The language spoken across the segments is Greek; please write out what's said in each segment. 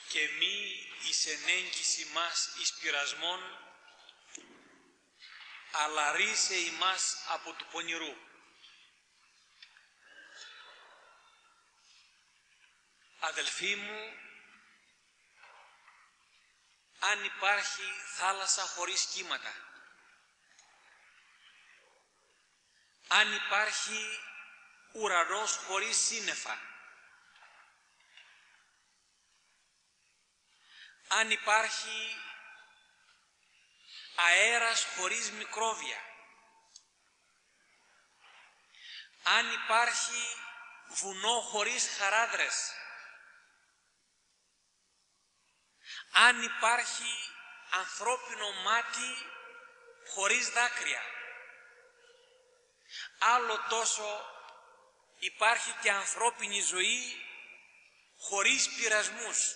και μη εις ενέγγιση μας εις πειρασμόν, αλλά ρίσε ημάς από του πονηρού. Αδελφοί μου, αν υπάρχει θάλασσα χωρίς κύματα, αν υπάρχει ουρανός χωρίς σύννεφα, αν υπάρχει αέρας χωρίς μικρόβια, αν υπάρχει βουνό χωρίς χαράδρες, αν υπάρχει ανθρώπινο μάτι χωρίς δάκρυα, άλλο τόσο υπάρχει και ανθρώπινη ζωή χωρίς πειρασμούς.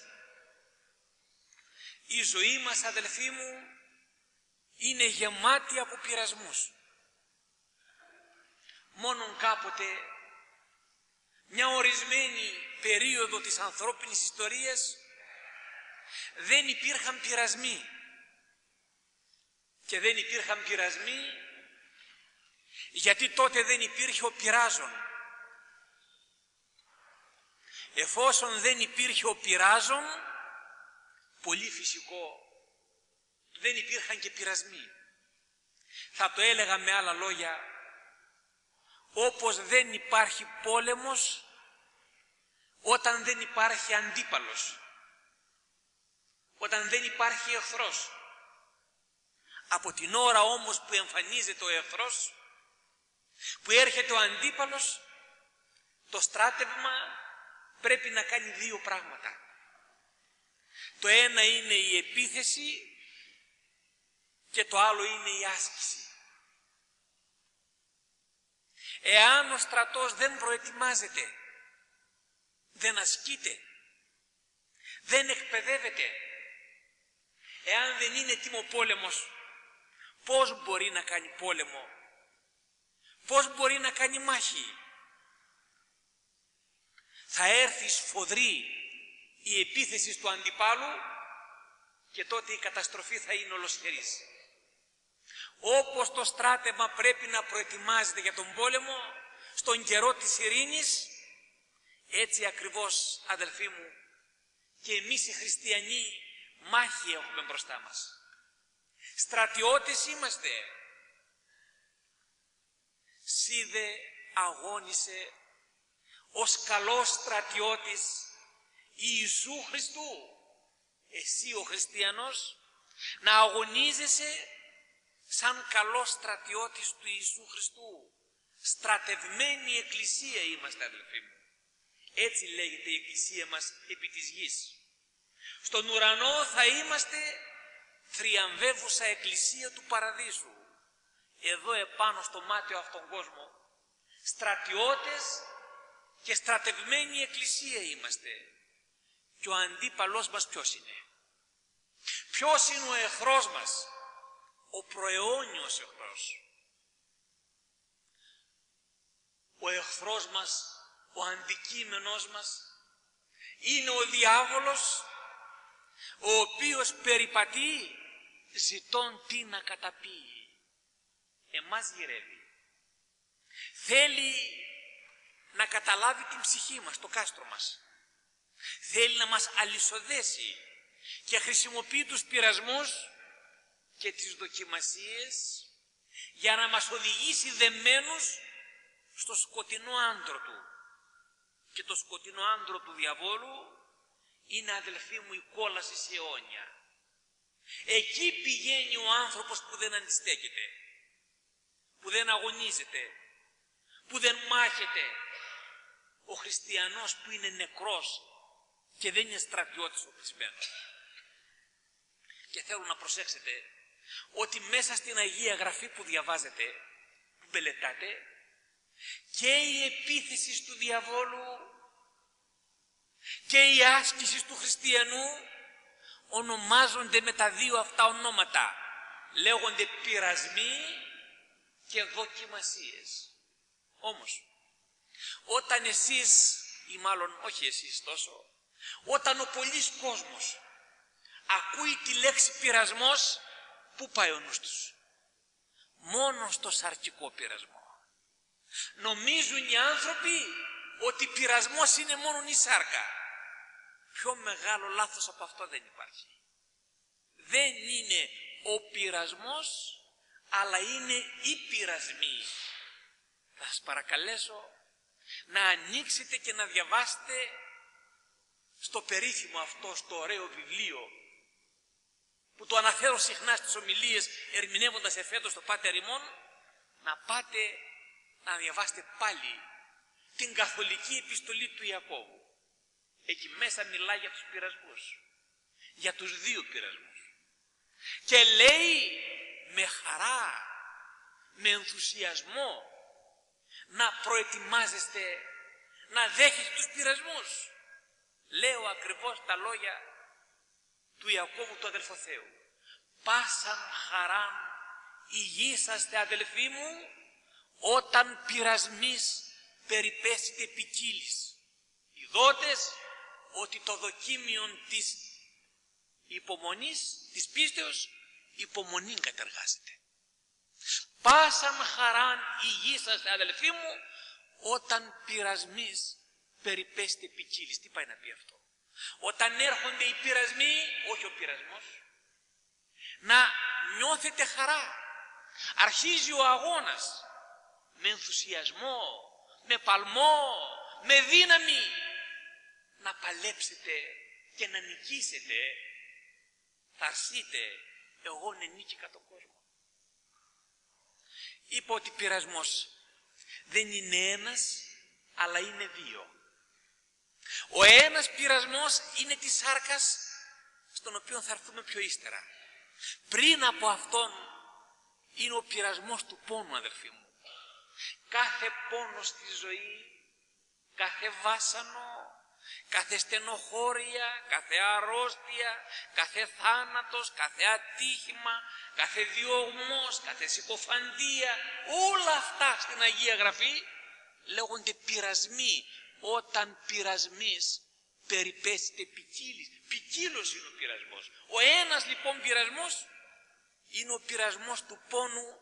Η ζωή μας, αδελφοί μου, είναι γεμάτη από πειρασμούς. Μόνον κάποτε, μια ορισμένη περίοδο της ανθρώπινης ιστορίας, δεν υπήρχαν πειρασμοί. Και δεν υπήρχαν πειρασμοί γιατί τότε δεν υπήρχε ο πειράζων. Εφόσον δεν υπήρχε ο πειράζων, πολύ φυσικό, δεν υπήρχαν και πειρασμοί. Θα το έλεγα με άλλα λόγια, όπως δεν υπάρχει πόλεμος όταν δεν υπάρχει αντίπαλος, όταν δεν υπάρχει εχθρός. Από την ώρα όμως που εμφανίζεται ο εχθρός, που έρχεται ο αντίπαλος, το στράτευμα πρέπει να κάνει δύο πράγματα. Το ένα είναι η επίθεση και το άλλο είναι η άσκηση. Εάν ο στρατός δεν προετοιμάζεται, δεν ασκείται, δεν εκπαιδεύεται, εάν δεν είναι έτοιμο πόλεμος, πώς μπορεί να κάνει πόλεμο, πώς μπορεί να κάνει μάχη? Θα έρθει σφοδρή η επίθεση του αντιπάλου και τότε η καταστροφή θα είναι ολοσχερής. Όπως το στράτευμα πρέπει να προετοιμάζεται για τον πόλεμο στον καιρό της ειρήνης, έτσι ακριβώς, αδελφοί μου, και εμείς οι χριστιανοί μάχη έχουμε μπροστά μας. Στρατιώτες είμαστε. Σύ δε αγώνισε ως καλός στρατιώτης Ιησού Χριστού. Εσύ ο χριστιανός να αγωνίζεσαι σαν καλός στρατιώτης του Ιησού Χριστού. Στρατευμένη εκκλησία είμαστε, αδελφοί μου. Έτσι λέγεται η εκκλησία μας επί της γης. Στον ουρανό θα είμαστε θριαμβεύουσα εκκλησία του παραδείσου. Εδώ επάνω στο μάτιο αυτόν κόσμο, στρατιώτες και στρατευμένη εκκλησία είμαστε. Και ο αντίπαλός μας ποιος είναι? Ποιος είναι ο εχθρός μας? Ο προαιώνιος εχθρός. Ο εχθρός μας, ο αντικείμενος μας, είναι ο διάβολος, ο οποίος περιπατεί ζητών τι να καταπεί. Εμάς γυρεύει. Θέλει να καταλάβει την ψυχή μας, το κάστρο μας. Θέλει να μας αλυσοδέσει και χρησιμοποιεί τους πειρασμούς και τις δοκιμασίες για να μας οδηγήσει δεμένους στο σκοτεινό άντρο του. Και το σκοτεινό άντρο του διαβόλου είναι, αδελφοί μου, η κόλαση σε αιώνια. Εκεί πηγαίνει ο άνθρωπος που δεν αντιστέκεται, που δεν αγωνίζεται, που δεν μάχεται. Ο χριστιανός που είναι νεκρός και δεν είναι στρατιώτης οπλισμένος. Και θέλω να προσέξετε ότι μέσα στην Αγία Γραφή που διαβάζετε, που μελετάτε, και η επίθεση του διαβόλου και η άσκηση του χριστιανού ονομάζονται με τα δύο αυτά ονόματα. Λέγονται πειρασμοί και δοκιμασίες. Όμως, όταν εσείς, ή μάλλον όχι εσείς τόσο, Όταν ο πολύς κόσμος ακούει τη λέξη πειρασμός, πού πάει ο νους τους? Μόνο στο σαρκικό πειρασμό. Νομίζουν οι άνθρωποι ότι πειρασμός είναι μόνο η σάρκα. Πιο μεγάλο λάθος από αυτό δεν υπάρχει. Δεν είναι ο πειρασμός, αλλά είναι οι πειρασμοί. Θα σας παρακαλέσω να ανοίξετε και να διαβάσετε στο περίφημο αυτό, στο ωραίο βιβλίο, που το αναφέρω συχνά στις ομιλίες ερμηνεύοντας εφέτος το Πάτερ ημών, να πάτε να διαβάσετε πάλι την καθολική επιστολή του Ιακώβου. Εκεί μέσα μιλάει για τους πειρασμούς, για τους δύο πειρασμούς. Και λέει με χαρά, με ενθουσιασμό, να προετοιμάζεστε, να δέχεστε τους πειρασμούς. Λέω ακριβώς τα λόγια του Ιακώβου του αδελφοθέου. Πάσαν χαράν υγείσαστε αδελφοί μου, όταν πειρασμείς περιπέσετε ποικίλης. Ιδότες ότι το δοκίμιον της υπομονής, της πίστεως, υπομονήν κατεργάζεται. Πάσαν χαράν υγείσαστε αδελφοί μου, όταν πειρασμείς περιπέσετε ποικίλης. Τι πάει να πει αυτό? Όταν έρχονται οι πειρασμοί, όχι ο πειρασμός, να νιώθετε χαρά. Αρχίζει ο αγώνας με ενθουσιασμό, με παλμό, με δύναμη, να παλέψετε και να νικήσετε. Θα αρσείτε, εγώ νίκηκα τον κόσμο. Είπα ότι πειρασμός δεν είναι ένας, αλλά είναι δύο. Ο ένας πειρασμός είναι της σάρκας, στον οποίο θα έρθουμε πιο ύστερα. Πριν από αυτόν είναι ο πειρασμός του πόνου, αδελφοί μου. Κάθε πόνο στη ζωή, κάθε βάσανο, κάθε στενοχώρια, κάθε αρρώστια, κάθε θάνατος, κάθε ατύχημα, κάθε διωγμός, κάθε συκοφαντία, όλα αυτά στην Αγία Γραφή λέγονται πειρασμοί. Όταν πειρασμείς περιπέσετε ποικίλης. Ποικίλος είναι ο πειρασμός. Ο ένας λοιπόν πειρασμός είναι ο πειρασμός του πόνου,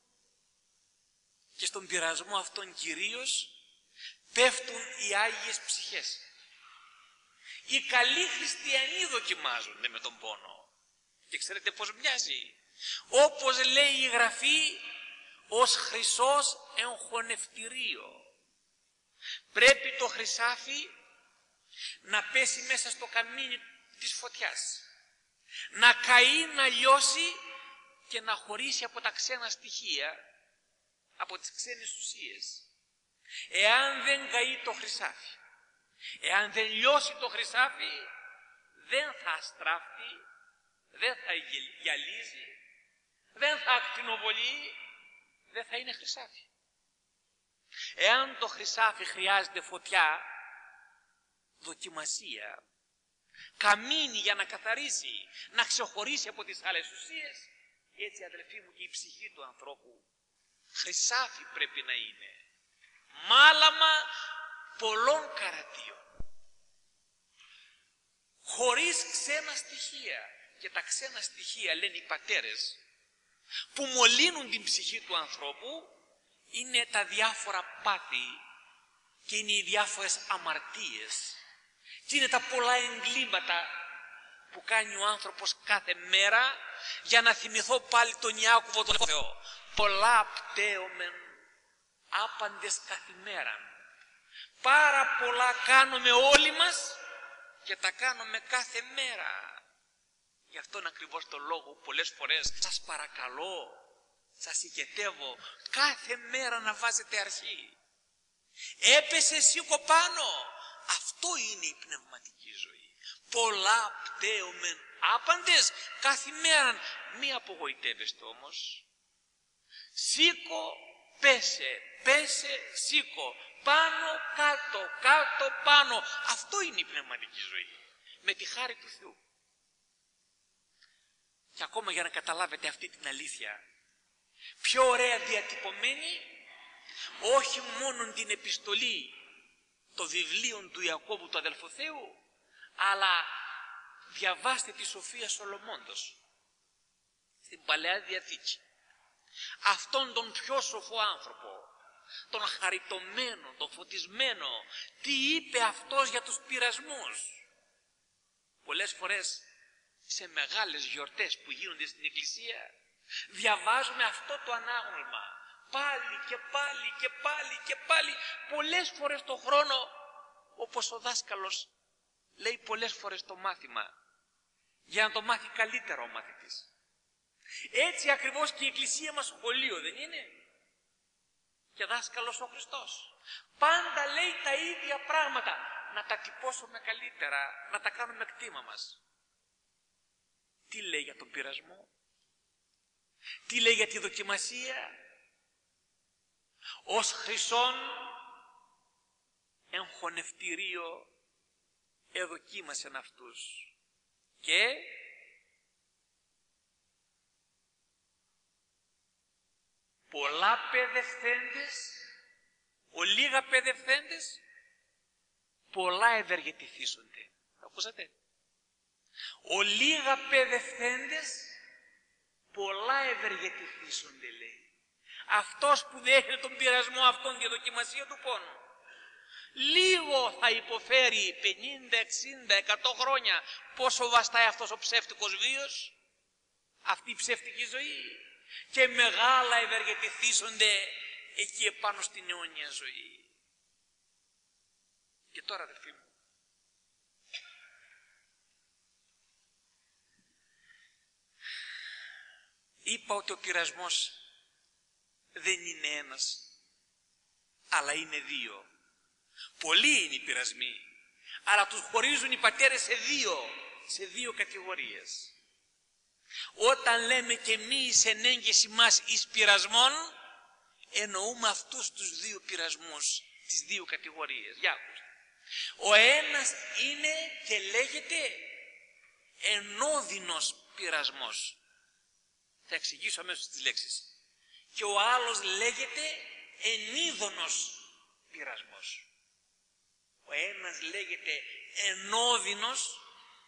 και στον πειρασμό αυτόν κυρίως πέφτουν οι Άγιες ψυχές. Οι καλοί χριστιανοί δοκιμάζονται με τον πόνο. Και ξέρετε πως μοιάζει? Όπως λέει η Γραφή, ως χρυσός εγχωνευτηρίο. Πρέπει το χρυσάφι να πέσει μέσα στο καμίνι της φωτιάς, να καεί, να λιώσει και να χωρίσει από τα ξένα στοιχεία, από τις ξένες ουσίες. Εάν δεν καεί το χρυσάφι, εάν δεν λιώσει το χρυσάφι, δεν θα αστράφτει, δεν θα γυαλίζει, δεν θα ακτινοβολεί, δεν θα είναι χρυσάφι. Εάν το χρυσάφι χρειάζεται φωτιά, δοκιμασία, καμίνι για να καθαρίσει, να ξεχωρίσει από τις άλλες ουσίες, έτσι αδελφοί μου και η ψυχή του ανθρώπου χρυσάφι πρέπει να είναι. Μάλαμα πολλών καρατίων, χωρίς ξένα στοιχεία. Και τα ξένα στοιχεία, λένε οι πατέρες, που μολύνουν την ψυχή του ανθρώπου, είναι τα διάφορα πάθη και είναι οι διάφορες αμαρτίες και είναι τα πολλά εγκλήματα που κάνει ο άνθρωπος κάθε μέρα. Για να θυμηθώ πάλι τον Ιάκωβο τον Θεό, πολλά πταίομεν άπαντες καθημέραν. Πάρα πολλά κάνουμε όλοι μας και τα κάνουμε κάθε μέρα. Γι' αυτόν ακριβώς τον λόγο πολλές φορές σας παρακαλώ, σας οικετεύω, κάθε μέρα να βάζετε αρχή. Έπεσε, σήκω πάνω. Αυτό είναι η πνευματική ζωή. Πολλά πταίομεν άπαντες καθημέραν. Μη απογοητεύεστε όμως. Σήκω, πέσε, πέσε, σήκω. Πάνω, κάτω, κάτω, πάνω. Αυτό είναι η πνευματική ζωή. Με τη χάρη του Θεού. Και ακόμα για να καταλάβετε αυτή την αλήθεια, πιο ωραία διατυπωμένη, όχι μόνο την επιστολή, το βιβλίο του Ιακώβου του αδελφοθέου, Αλλά διαβάστε τη Σοφία Σολομώντος στην Παλαιά Διαθήκη. Αυτόν τον πιο σοφό άνθρωπο, τον χαριτωμένο, τον φωτισμένο, τι είπε αυτός για τους πειρασμούς. Πολλές φορές σε μεγάλες γιορτές που γίνονται στην Εκκλησία διαβάζουμε αυτό το ανάγνωσμα πάλι και πάλι και πάλι και πάλι, πολλές φορές το χρόνο, όπως ο δάσκαλος λέει πολλές φορές το μάθημα, για να το μάθει καλύτερα ο μαθητής. Έτσι ακριβώς και η Εκκλησία μας σχολείο δεν είναι? Και δάσκαλος ο Χριστός πάντα λέει τα ίδια πράγματα, να τα τυπώσουμε καλύτερα, να τα κάνουμε κτήμα μας. Τι λέει για τον πειρασμό? Τι λέει για τη δοκιμασία? Ως χρυσόν εγχωνευτηρίο εδοκίμασεν αυτούς και πολλά παιδευθέντες, ολίγα παιδευθέντες, πολλά ευεργετηθήσονται. Ακούσατε? Ολίγα παιδευθέντες, πολλά ευεργετηθήσονται, λέει. Αυτός που δέχεται τον πειρασμό αυτόν για δοκιμασία του πόνου, λίγο θα υποφέρει 50, 60, 100 χρόνια. Πόσο βαστάει αυτός ο ψεύτικος βίος, αυτή η ψεύτικη ζωή, και μεγάλα ευεργετηθήσονται εκεί επάνω στην αιώνια ζωή. Και τώρα, αδελφοί μου, είπα ότι ο πειρασμός δεν είναι ένας, αλλά είναι δύο. Πολλοί είναι οι πειρασμοί, αλλά τους χωρίζουν οι πατέρες σε δύο κατηγορίες. Όταν λέμε και εμείς εν έγκυση μας εις πειρασμών, εννοούμε αυτούς τους δύο πειρασμούς, τις δύο κατηγορίες. Για ακούστε. Ο ένας είναι και λέγεται ενώδυνος πειρασμός. Θα εξηγήσω αμέσως τις λέξεις. Και ο άλλος λέγεται ενίδωνος πειρασμός. Ο ένας λέγεται ενώδυνος,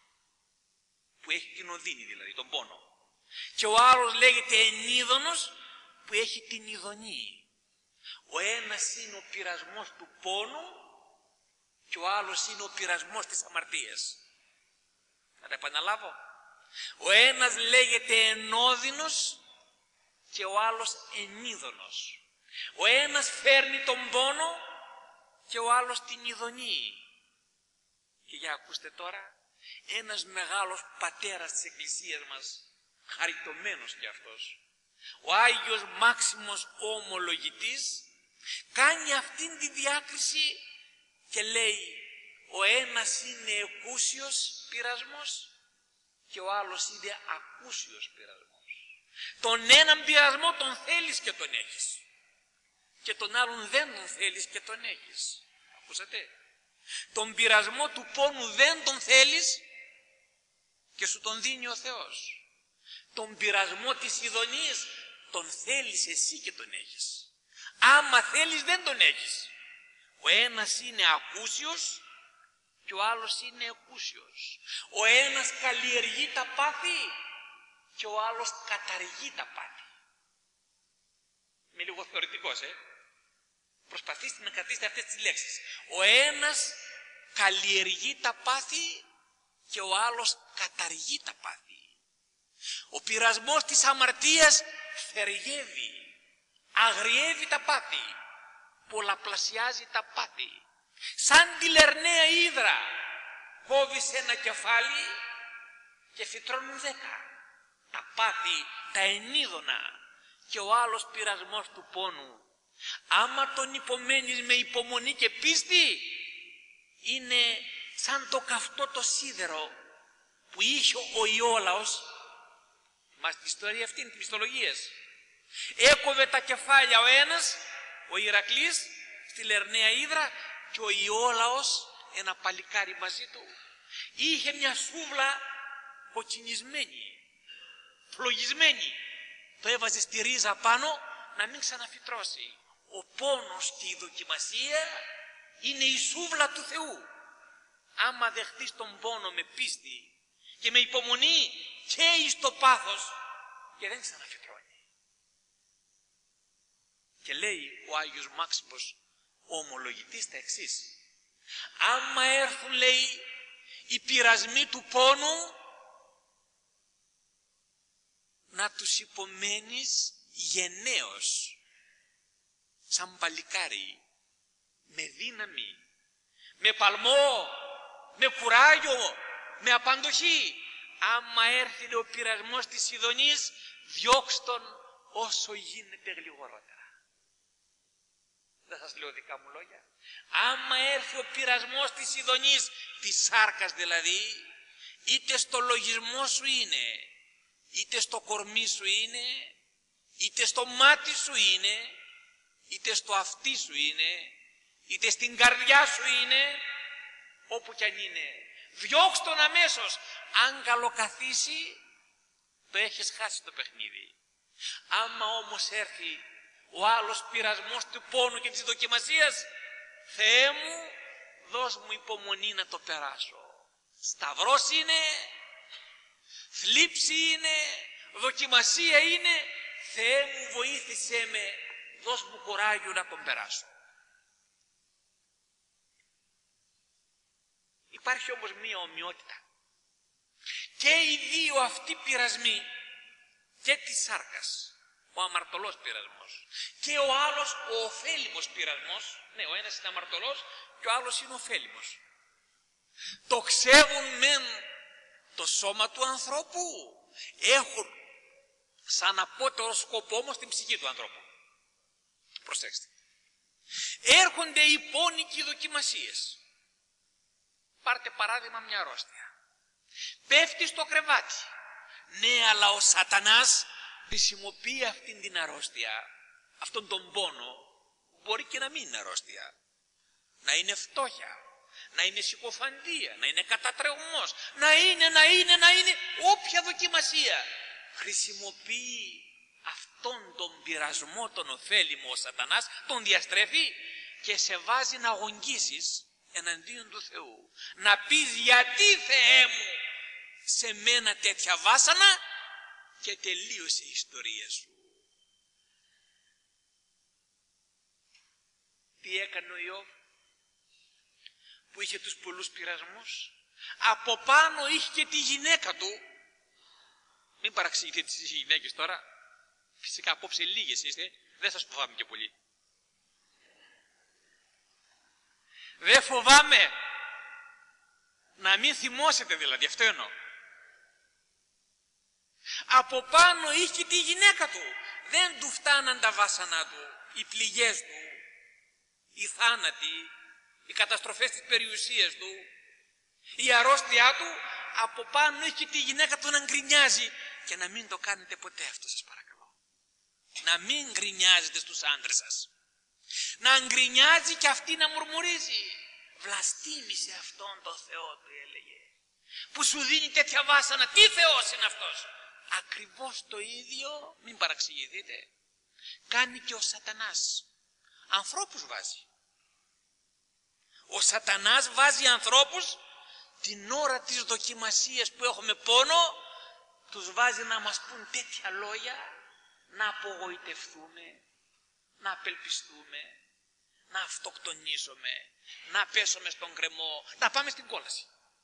που έχει την οδύνη δηλαδή, τον πόνο. Και ο άλλος λέγεται ενίδωνος, που έχει την ειδονή. Ο ένας είναι ο πειρασμός του πόνου και ο άλλος είναι ο πειρασμός της αμαρτίας. Θα τα επαναλάβω. Ο ένας λέγεται ενώδυνος και ο άλλος ενίδωνος. Ο ένας φέρνει τον πόνο και ο άλλος την ειδονή. Και για ακούστε τώρα, ένας μεγάλος πατέρας της Εκκλησίας μας, χαριτωμένος κι αυτός, ο Άγιος Μάξιμος ο Ομολογητής, κάνει αυτήν τη διάκριση και λέει ο ένας είναι εκούσιος πειρασμός και ο άλλος είναι ακούσιος πειρασμός. Τον έναν πειρασμό τον θέλεις και τον έχεις και τον άλλον δεν τον θέλεις και τον έχεις. Ακούσατε? Τον πειρασμό του πόνου δεν τον θέλεις και σου τον δίνει ο Θεός. Τον πειρασμό της ειδονής τον θέλεις εσύ και τον έχεις. Άμα θέλεις δεν τον έχεις. Ο ένας είναι ακούσιος και ο άλλος είναι εκούσιος. Ο ένας καλλιεργεί τα πάθη και ο άλλος καταργεί τα πάθη. Είμαι λίγο θεωρητικός, Προσπαθήστε να κρατήσετε αυτές τις λέξεις. Ο ένας καλλιεργεί τα πάθη και ο άλλος καταργεί τα πάθη. Ο πειρασμός της αμαρτίας θεργεύει, αγριεύει τα πάθη, πολλαπλασιάζει τα πάθη. Σαν τη λερναία ύδρα, κόβεις ένα κεφάλι και φυτρώνουν 10. Τα πάθη, τα ενίδωνα. Και ο άλλος πειρασμός του πόνου, άμα τον υπομένεις με υπομονή και πίστη, είναι σαν το καυτό το σίδερο που είχε ο Ιόλαος. Μας την ιστορία αυτή είναι, τις μυστολογίες. Έκοβε τα κεφάλια ο ένας, ο Ηρακλής, στη λερναία ύδρα, και ο Ιόλαος, ένα παλικάρι μαζί του, είχε μια σούβλα κοκκινισμένη, φλογισμένη. Το έβαζε στη ρίζα πάνω να μην ξαναφυτρώσει. Ο πόνος και η δοκιμασία είναι η σούβλα του Θεού. άμα δεχτείς τον πόνο με πίστη και με υπομονή και εις το πάθος, και δεν ξαναφυτρώνει. Και λέει ο Άγιος Μάξιμος, ο ομολογητής, τα εξής: άμα έρθουν, λέει, οι πειρασμοί του πόνου, να τους υπομένεις γενναίος, σαν παλικάρι, με δύναμη, με παλμό, με κουράγιο, με απαντοχή. Άμα έρθει ο πειρασμός της ειδονής, διώξ' τον όσο γίνεται γλυγορότερα. Δεν σας λέω δικά μου λόγια. Άμα έρθει ο πειρασμός της ειδονής, της σάρκας δηλαδή, είτε στο λογισμό σου είναι, είτε στο κορμί σου είναι, είτε στο μάτι σου είναι, είτε στο αυτί σου είναι, είτε στην καρδιά σου είναι, όπου κι αν είναι, διώξ' τον αμέσως. Αν καλοκαθίσει, το έχεις χάσει το παιχνίδι. Άμα όμως έρθει ο άλλος πειρασμός του πόνου και της δοκιμασίας, Θεέ μου, δώσ' μου υπομονή να το περάσω. Σταυρός είναι, θλίψη είναι, δοκιμασία είναι. Θεέ μου, βοήθησέ με, δώσ' μου κουράγιο να τον περάσω. Υπάρχει όμως μία ομοιότητα. Και οι δύο αυτοί πειρασμοί, και της σάρκας, ο αμαρτωλός πειρασμός, και ο άλλος ο ωφέλιμος πειρασμός, ναι, ο ένας είναι αμαρτωλός και ο άλλος είναι ωφέλιμος, το ξεύουν μεν το σώμα του ανθρώπου, έχουν σαν απότερο σκοπό όμως την ψυχή του ανθρώπου. Προσέξτε. Έρχονται οι πόνοι και οι δοκιμασίες. Πάρτε παράδειγμα μια αρρώστια. Πέφτει στο κρεβάτι. Ναι, αλλά ο σατανάς χρησιμοποιεί αυτήν την αρρώστια, αυτόν τον πόνο, μπορεί και να μην είναι αρρώστια. Να είναι φτώχεια, να είναι συκοφαντία, να είναι κατατρεγμός, να είναι όποια δοκιμασία. Χρησιμοποιεί αυτόν τον πειρασμό, τον ωφέλιμο ο σατανάς, τον διαστρέφει και σε βάζει να αγωνγίσεις εναντίον του Θεού. Να πεις, γιατί Θεέ μου σε μένα τέτοια βάσανα, και τελείωσε η ιστορία σου. Τι έκανε ο Ιώβ που είχε τους πολλούς πειρασμούς? Από πάνω είχε και τη γυναίκα του. Μην παραξηγηθείτε τις γυναίκες τώρα. Φυσικά απόψε λίγες είστε, δεν σας φοβάμαι και πολύ. Δεν φοβάμαι να μην θυμώσετε δηλαδή, αυτό εννοώ. Από πάνω είχε τη γυναίκα του. Δεν του φτάναν τα βάσανα του, οι πληγές του, οι θάνατοι, οι καταστροφές της περιουσίας του, η αρρώστια του. Από πάνω είχε τη γυναίκα του να γκρινιάζει. Και να μην το κάνετε ποτέ αυτό, σας παρακαλώ. Να μην γκρινιάζετε στους άντρες σας. Να γκρινιάζει και αυτή να μουρμουρίζει. Βλαστήμησε αυτόν τον Θεό του, έλεγε, που σου δίνει τέτοια βάσανα. Τι Θεός είναι αυτός? Ακριβώς το ίδιο, μην παραξηγηθείτε, κάνει και ο σατανάς. Ανθρώπους βάζει. Ο σατανάς βάζει ανθρώπους την ώρα της δοκιμασίας που έχουμε πόνο, τους βάζει να μας πούν τέτοια λόγια, να απογοητευτούμε, να απελπιστούμε, να αυτοκτονήσουμε, να πέσουμε στον κρεμό, να πάμε στην κόλαση.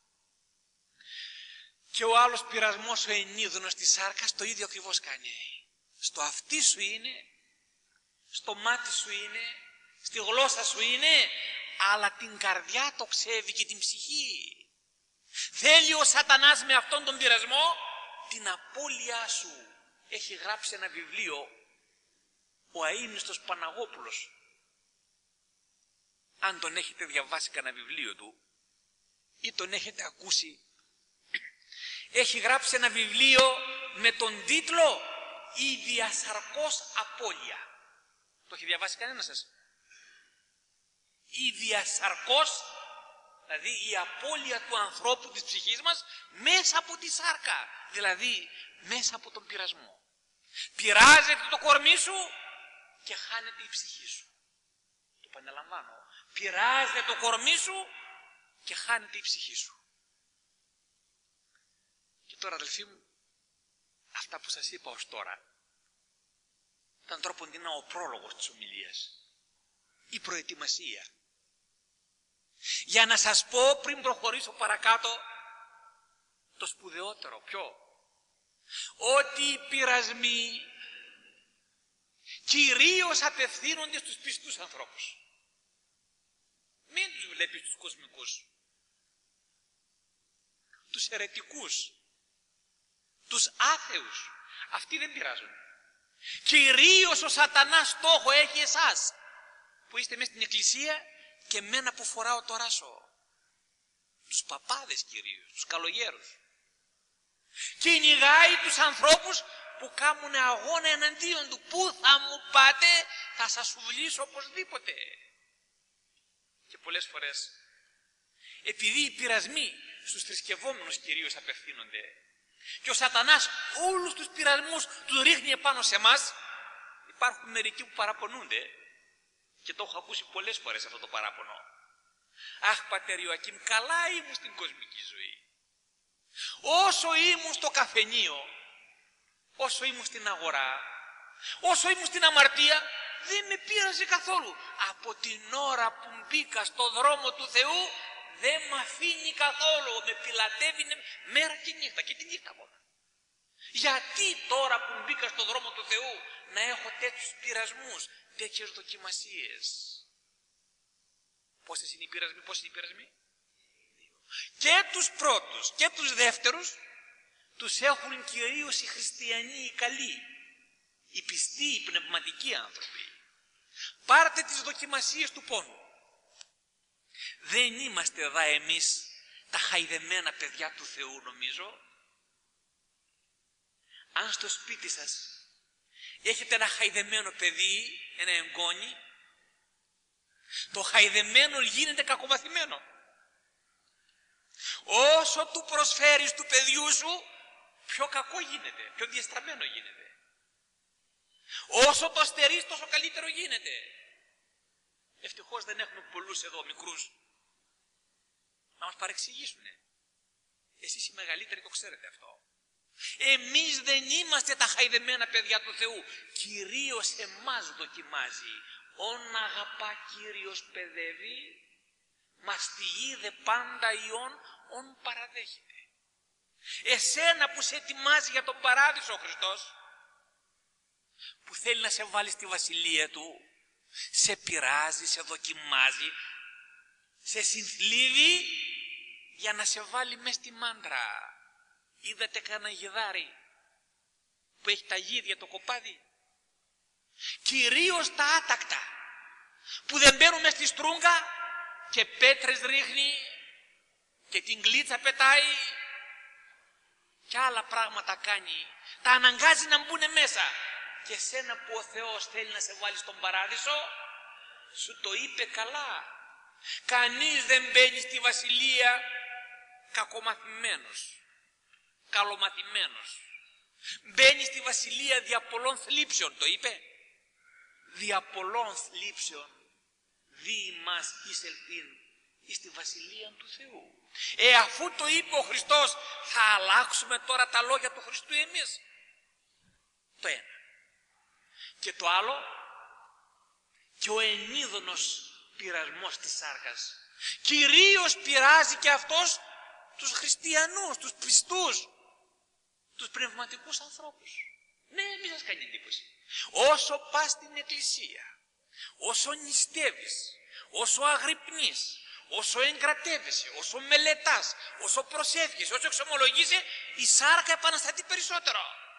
Και ο άλλος πειρασμός, ο ενίδωνος της σάρκας, το ίδιο ακριβώς κάνει. Στο αυτί σου είναι, στο μάτι σου είναι, στη γλώσσα σου είναι, αλλά την καρδιά το ξέβει και την ψυχή. Θέλει ο σατανάς με αυτόν τον πειρασμό την απώλειά σου. Έχει γράψει ένα βιβλίο ο αείμνηστος Παναγόπουλος. Αν τον έχετε διαβάσει κανένα βιβλίο του ή τον έχετε ακούσει, έχει γράψει ένα βιβλίο με τον τίτλο «Η διασαρκώς απώλεια». Το έχει διαβάσει κανένας σας? Η διασαρκώς, δηλαδή η απώλεια του ανθρώπου, της ψυχής μας, μέσα από τη σάρκα, δηλαδή μέσα από τον πειρασμό. Πειράζεται το κορμί σου και χάνεται η ψυχή σου. Το επαναλαμβάνω. Πειράζεται το κορμί σου και χάνεται η ψυχή σου. Και τώρα, αδελφοί μου, αυτά που σας είπα ως τώρα ήταν τρόποντινά ο πρόλογος της ομιλίας, η προετοιμασία. Για να σας πω πριν προχωρήσω παρακάτω το σπουδαιότερο, ποιο? Ότι οι πειρασμοί κυρίως απευθύνονται στους πιστούς ανθρώπους. Μην τους βλέπεις τους κοσμικούς, τους αιρετικούς, τους άθεους. Αυτοί δεν πειράζουν. Κυρίως ο σατανάς στόχο έχει εσάς που είστε μέσα στην εκκλησία και μένα που φοράω το ράσο. Τους παπάδες κυρίως, τους καλογέρους. Κυνηγάει τους ανθρώπους που κάνουν αγώνα εναντίον του. Πού θα μου πάτε, θα σας σουβλήσω οπωσδήποτε. Και πολλές φορές, επειδή οι πειρασμοί στους θρησκευόμενους κυρίως απευθύνονται και ο σατανάς όλους τους πειρασμούς τους ρίχνει επάνω σε εμάς, υπάρχουν μερικοί που παραπονούνται και το έχω ακούσει πολλές φορές αυτό το παράπονο. Αχ, πατέρ Ιωακήμ, καλά ήμουν στην κοσμική ζωή. Όσο ήμουν στο καφενείο, όσο ήμουν στην αγορά, όσο ήμουν στην αμαρτία, δεν με πείραζε καθόλου. Από την ώρα που μπήκα στο δρόμο του Θεού, δεν με αφήνει καθόλου. Με πιλατεύει μέρα και νύχτα, και τη νύχτα μόνο. Γιατί τώρα που μπήκα στο δρόμο του Θεού να έχω τέτοιους πειρασμούς, τέτοιες δοκιμασίες? Πόσες είναι οι πειρασμοί? Και τους πρώτους και τους δεύτερους τους έχουν κυρίως οι χριστιανοί, οι καλοί, οι πιστοί, οι πνευματικοί άνθρωποι. Πάρτε τις δοκιμασίες του πόνου. Δεν είμαστε εδώ εμείς τα χαϊδεμένα παιδιά του Θεού, νομίζω. Αν στο σπίτι σας έχετε ένα χαϊδεμένο παιδί, ένα εγγόνι, το χαϊδεμένο γίνεται κακομαθημένο. Όσο του προσφέρεις του παιδιού σου, πιο κακό γίνεται, πιο διεστραμμένο γίνεται. Όσο το στερείς, τόσο καλύτερο γίνεται. Ευτυχώς δεν έχουμε πολλούς εδώ μικρούς να μας παρεξηγήσουνε. Εσείς οι μεγαλύτεροι το ξέρετε αυτό. Εμείς δεν είμαστε τα χαϊδεμένα παιδιά του Θεού. Κυρίως εμάς δοκιμάζει. Ον αγαπά Κύριος παιδεύει, μαστιγεί πάντα ιών, ον παραδέχεται. Εσένα που σε ετοιμάζει για τον παράδεισο ο Χριστός, που θέλει να σε βάλει στη βασιλεία του, σε πειράζει, σε δοκιμάζει, σε συνθλίβει για να σε βάλει μες στη μάντρα. Είδατε κανένα γιδάρι που έχει τα γίδια το κοπάδι? Κυρίως τα άτακτα που δεν μπαίνουν μες στη στρούγκα και πέτρες ρίχνει και την κλίτσα πετάει και άλλα πράγματα κάνει. Τα αναγκάζει να μπουν μέσα. Και σένα που ο Θεός θέλει να σε βάλει στον παράδεισο, σου το είπε καλά. Κανείς δεν μπαίνει στη βασιλεία κακομαθημένος, καλομαθημένος. Μπαίνει στη βασιλεία δια πολλών θλίψεων, το είπε. Δια πολλών θλίψεων δι' μας εις ελπίν εις τη βασιλεία του Θεού. Αφού το είπε ο Χριστός, θα αλλάξουμε τώρα τα λόγια του Χριστού εμείς? Το ένα. Και το άλλο, και ο ενίδωνος πειρασμός της σάρκας. Κυρίως πειράζει και αυτός τους χριστιανούς, τους πιστούς, τους πνευματικούς ανθρώπους. Ναι, μη σας κάνει εντύπωση. Όσο πας στην εκκλησία, όσο νηστεύεις, όσο αγρυπνείς, όσο εγκρατεύεσαι, όσο μελετάς, όσο προσεύχεσαι, όσο εξομολογείσαι, η σάρκα επαναστατεί περισσότερο.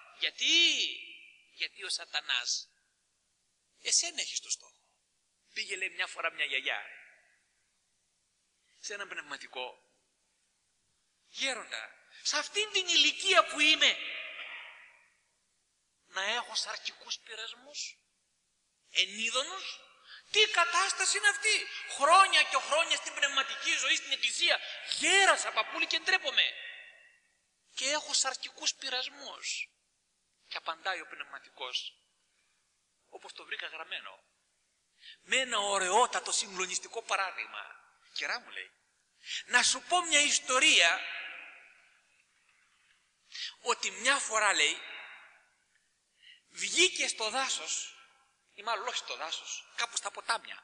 Γιατί ο σατανάς εσένα έχεις το στόχο. Πήγε, λέει, μια φορά μια γιαγιά σε έναν πνευματικό: γέροντα, σε αυτήν την ηλικία που είμαι, να έχω σαρκικούς πειρασμούς, ενίδωνους? Τι κατάσταση είναι αυτή? Χρόνια και χρόνια στην πνευματική ζωή, στην εκκλησία, γέρασα παππούλη και ντρέπομαι και έχω σαρκικούς πειρασμούς. Και απαντάει ο πνευματικός, όπως το βρήκα γραμμένο, με ένα ωραιότατο συγκλονιστικό παράδειγμα. Κερά μου, λέει, Να σου πω μια ιστορία, ότι μια φορά, λέει, βγήκε στο δάσος, ή μάλλον όχι στο δάσος, κάπου στα ποτάμια.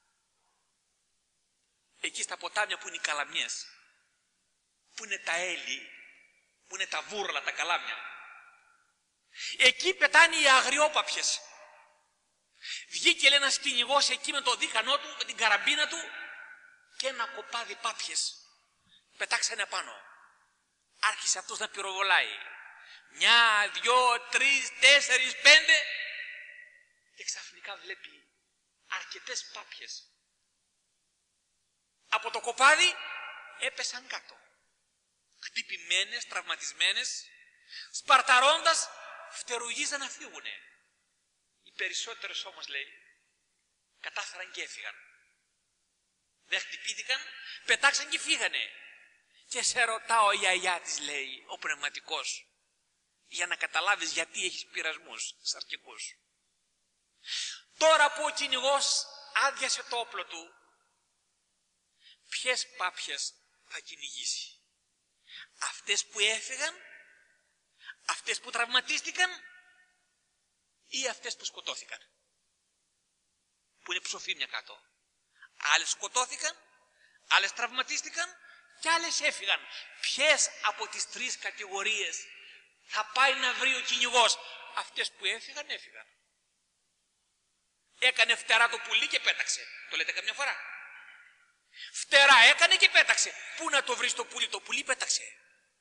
Εκεί στα ποτάμια που είναι οι καλαμιές, που είναι τα έλη, που είναι τα βούρλα, τα καλάμια. Εκεί πετάνε οι αγριόπαπιες. Βγήκε, λέει, ένας κυνηγός εκεί με το δίχανό του, με την καραμπίνα του και ένα κοπάδι πάπιες. Πετάξανε πάνω. Άρχισε αυτός να πυροβολάει. 1, 2, 3, 4, 5 και ξαφνικά βλέπει αρκετές πάπιες. Από το κοπάδι έπεσαν κάτω. Χτυπημένες, τραυματισμένες, σπαρταρώντας, φτερουγίζαν να φύγουνε. Οι περισσότερες όμως, λέει, κατάφεραν και έφυγαν. Δεν χτυπήθηκαν, πετάξαν και φύγανε. Και σε ρωτάω, η γιαγιά της, λέει, ο πνευματικός, για να καταλάβεις γιατί έχεις πειρασμούς σαρκικούς. Τώρα που ο κυνηγός άδειασε το όπλο του, ποιες πάπιες θα κυνηγήσει? Αυτές που έφυγαν, αυτές που τραυματίστηκαν ή αυτές που σκοτώθηκαν? Που είναι ψοφίμια κάτω. Άλλες σκοτώθηκαν, άλλες τραυματίστηκαν και άλλες έφυγαν. Ποιες από τις 3 κατηγορίες θα πάει να βρει ο κυνηγός? Αυτές που έφυγαν, έφυγαν. Έκανε φτερά το πουλί και πέταξε. Το λέτε καμιά φορά? Φτερά έκανε και πέταξε. Πού να το βρει το πουλί πέταξε.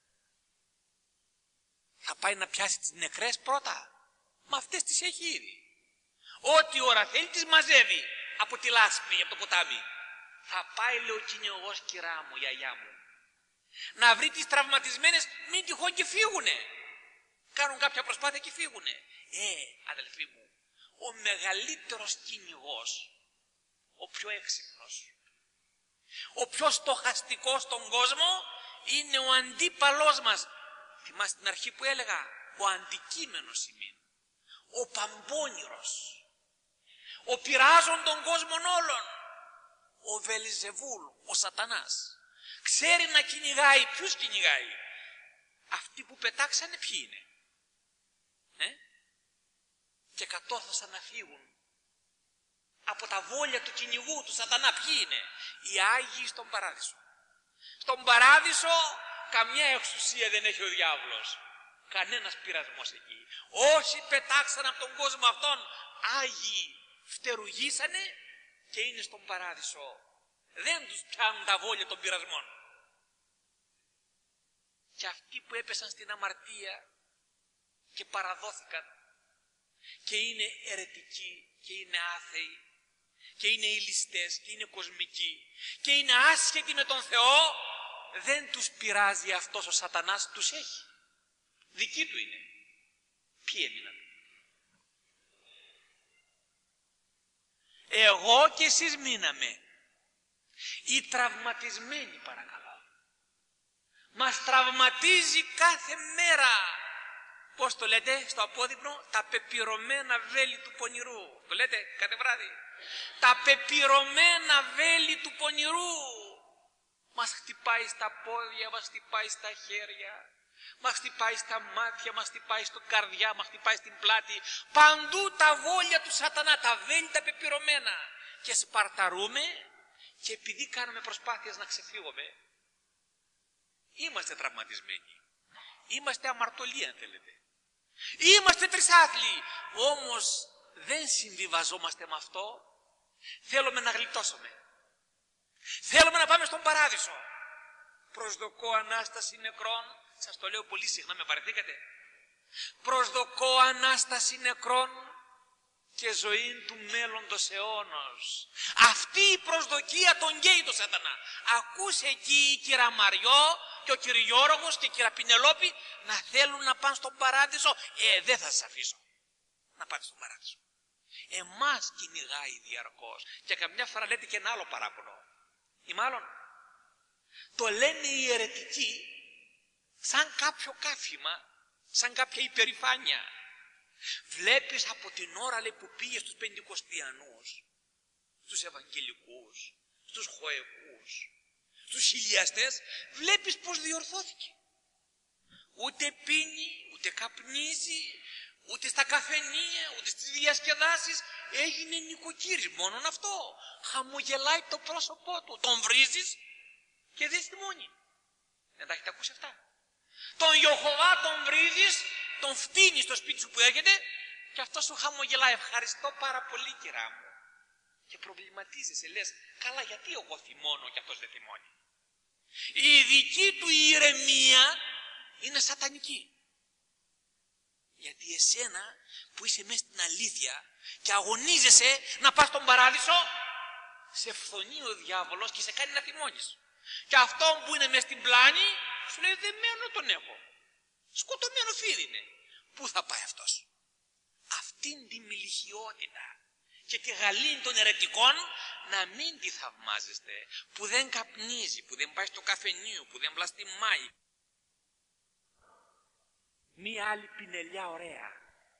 Θα πάει να πιάσει τις νεκρές πρώτα? Μα αυτές τις έχει ήδη. Ό,τι ώρα θέλει τις μαζεύει από τη λάσπη, από το ποτάμι. Θα πάει, λέει, ο κυνηγός, κυρά μου, γιαγιά μου, να βρει τις τραυματισμένες, μην τυχόν και φύγουνε. Κάνουν κάποια προσπάθεια και φύγουνε. Αδελφοί μου, ο μεγαλύτερος κυνηγός, ο πιο έξυπνος, ο πιο στοχαστικός στον κόσμο, είναι ο αντίπαλός μας. Θυμάστε την αρχή που έλεγα, ο αντικείμενος ημίν, ο παμπώνυρος, ο πειράζων των κόσμων όλων, ο Βελζεβούλ, ο σατανάς. Ξέρει να κυνηγάει. Ποιους κυνηγάει? Αυτοί που πετάξανε ποιοι είναι? Και κατόρθωσαν να φύγουν από τα βόλια του κυνηγού του σατανά. Ποιοι είναι? Οι Άγιοι στον Παράδεισο. Στον Παράδεισο καμιά εξουσία δεν έχει ο διάβολος. Κανένας πειρασμός εκεί. Όσοι πετάξαν από τον κόσμο αυτόν, Άγιοι, φτερουγίσανε και είναι στον Παράδεισο. Δεν τους πιάνουν τα βόλια των πειρασμών. Και αυτοί που έπεσαν στην αμαρτία και παραδόθηκαν και είναι αιρετικοί και είναι άθεοι και είναι ηλιστές και είναι κοσμικοί και είναι άσχετοι με τον Θεό, δεν τους πειράζει αυτός ο σατανάς, τους έχει. Δική του είναι. Ποιοι έμειναν? Εγώ και εσείς μείναμε. Οι τραυματισμένοι, παρακαλώ. Μας τραυματίζει κάθε μέρα. Πώς το λέτε στο απόδειπνο? Τα πεπυρωμένα βέλη του πονηρού. Το λέτε κάθε βράδυ? Τα πεπυρωμένα βέλη του πονηρού. Μας χτυπάει στα πόδια, μας χτυπάει στα χέρια, μας χτυπάει στα μάτια, μας χτυπάει στο καρδιά, μας χτυπάει στην πλάτη. Παντού τα βόλια του σατανά, τα βέλη τα πεπυρωμένα. Και σπαρταρούμε και επειδή κάνουμε προσπάθειες να ξεφύγουμε, είμαστε τραυματισμένοι. Είμαστε αμαρτωλοί, αν θέλετε. Είμαστε τρισάθλοι. Όμως δεν συμβιβαζόμαστε με αυτό. Θέλουμε να γλιτώσουμε. Θέλουμε να πάμε στον Παράδεισο. Προσδοκώ Ανάσταση νεκρών. Σας το λέω πολύ συχνά, με βαρεθήκατε. Προσδοκώ Ανάσταση νεκρών και ζωή του μέλλοντος αιώνος. Αυτή η προσδοκία τον καίει το σατανά. Ακούσε εκεί η κυρία Μαριό και ο κυριόρογος και η κυρία Πινελόπη να θέλουν να πάνε στον Παράδεισο. Δεν θα σας αφήσω να πάτε στον Παράδεισο. Εμάς κυνηγάει διαρκώς. Και καμιά φορά λέτε και ένα άλλο παράπονο. Ή μάλλον το λένε οι αιρετικοί σαν κάποιο κάφημα, σαν κάποια υπερηφάνεια. Βλέπεις από την ώρα, λέει, που πήγε στους Πεντηκοστιανούς, στους Ευαγγελικούς, στους Χοεκούς, στους χιλιαστές, βλέπεις πως διορθώθηκε. Ούτε πίνει, ούτε καπνίζει, ούτε στα καφενεία, ούτε στις διασκεδάσεις. Έγινε νοικοκύρης, μόνον αυτό. Χαμογελάει το πρόσωπό του. Τον βρίζεις και δεν θυμώνει. Δεν τα έχετε ακούσει αυτά? Τον Ιεχωβά τον βρίζεις, τον φτύνεις στο σπίτι σου που έρχεται και αυτό σου χαμογελάει. Ευχαριστώ πάρα πολύ, κυρά μου. Και προβληματίζεσαι, λες, καλά, γιατί εγώ θυμώνω και αυτός δεν θυμώνει? Η δική του ηρεμία είναι σατανική. Γιατί εσένα που είσαι μέσα στην αλήθεια και αγωνίζεσαι να πας στον παράδεισο, σε φθονεί ο διάβολος και σε κάνει να θυμώνεις. Και αυτόν που είναι μέσα στην πλάνη σου λέει, δεμένο τον έχω. Σκοτωμένο φίδι είναι. Πού θα πάει αυτός? Αυτήν τη μιλιχιότητα και τη γαλήνη των αιρετικών να μην τη θαυμάζεστε, που δεν καπνίζει, που δεν πάει στο καφενείο, που δεν βλαστημάει. Μία άλλη πινελιά ωραία.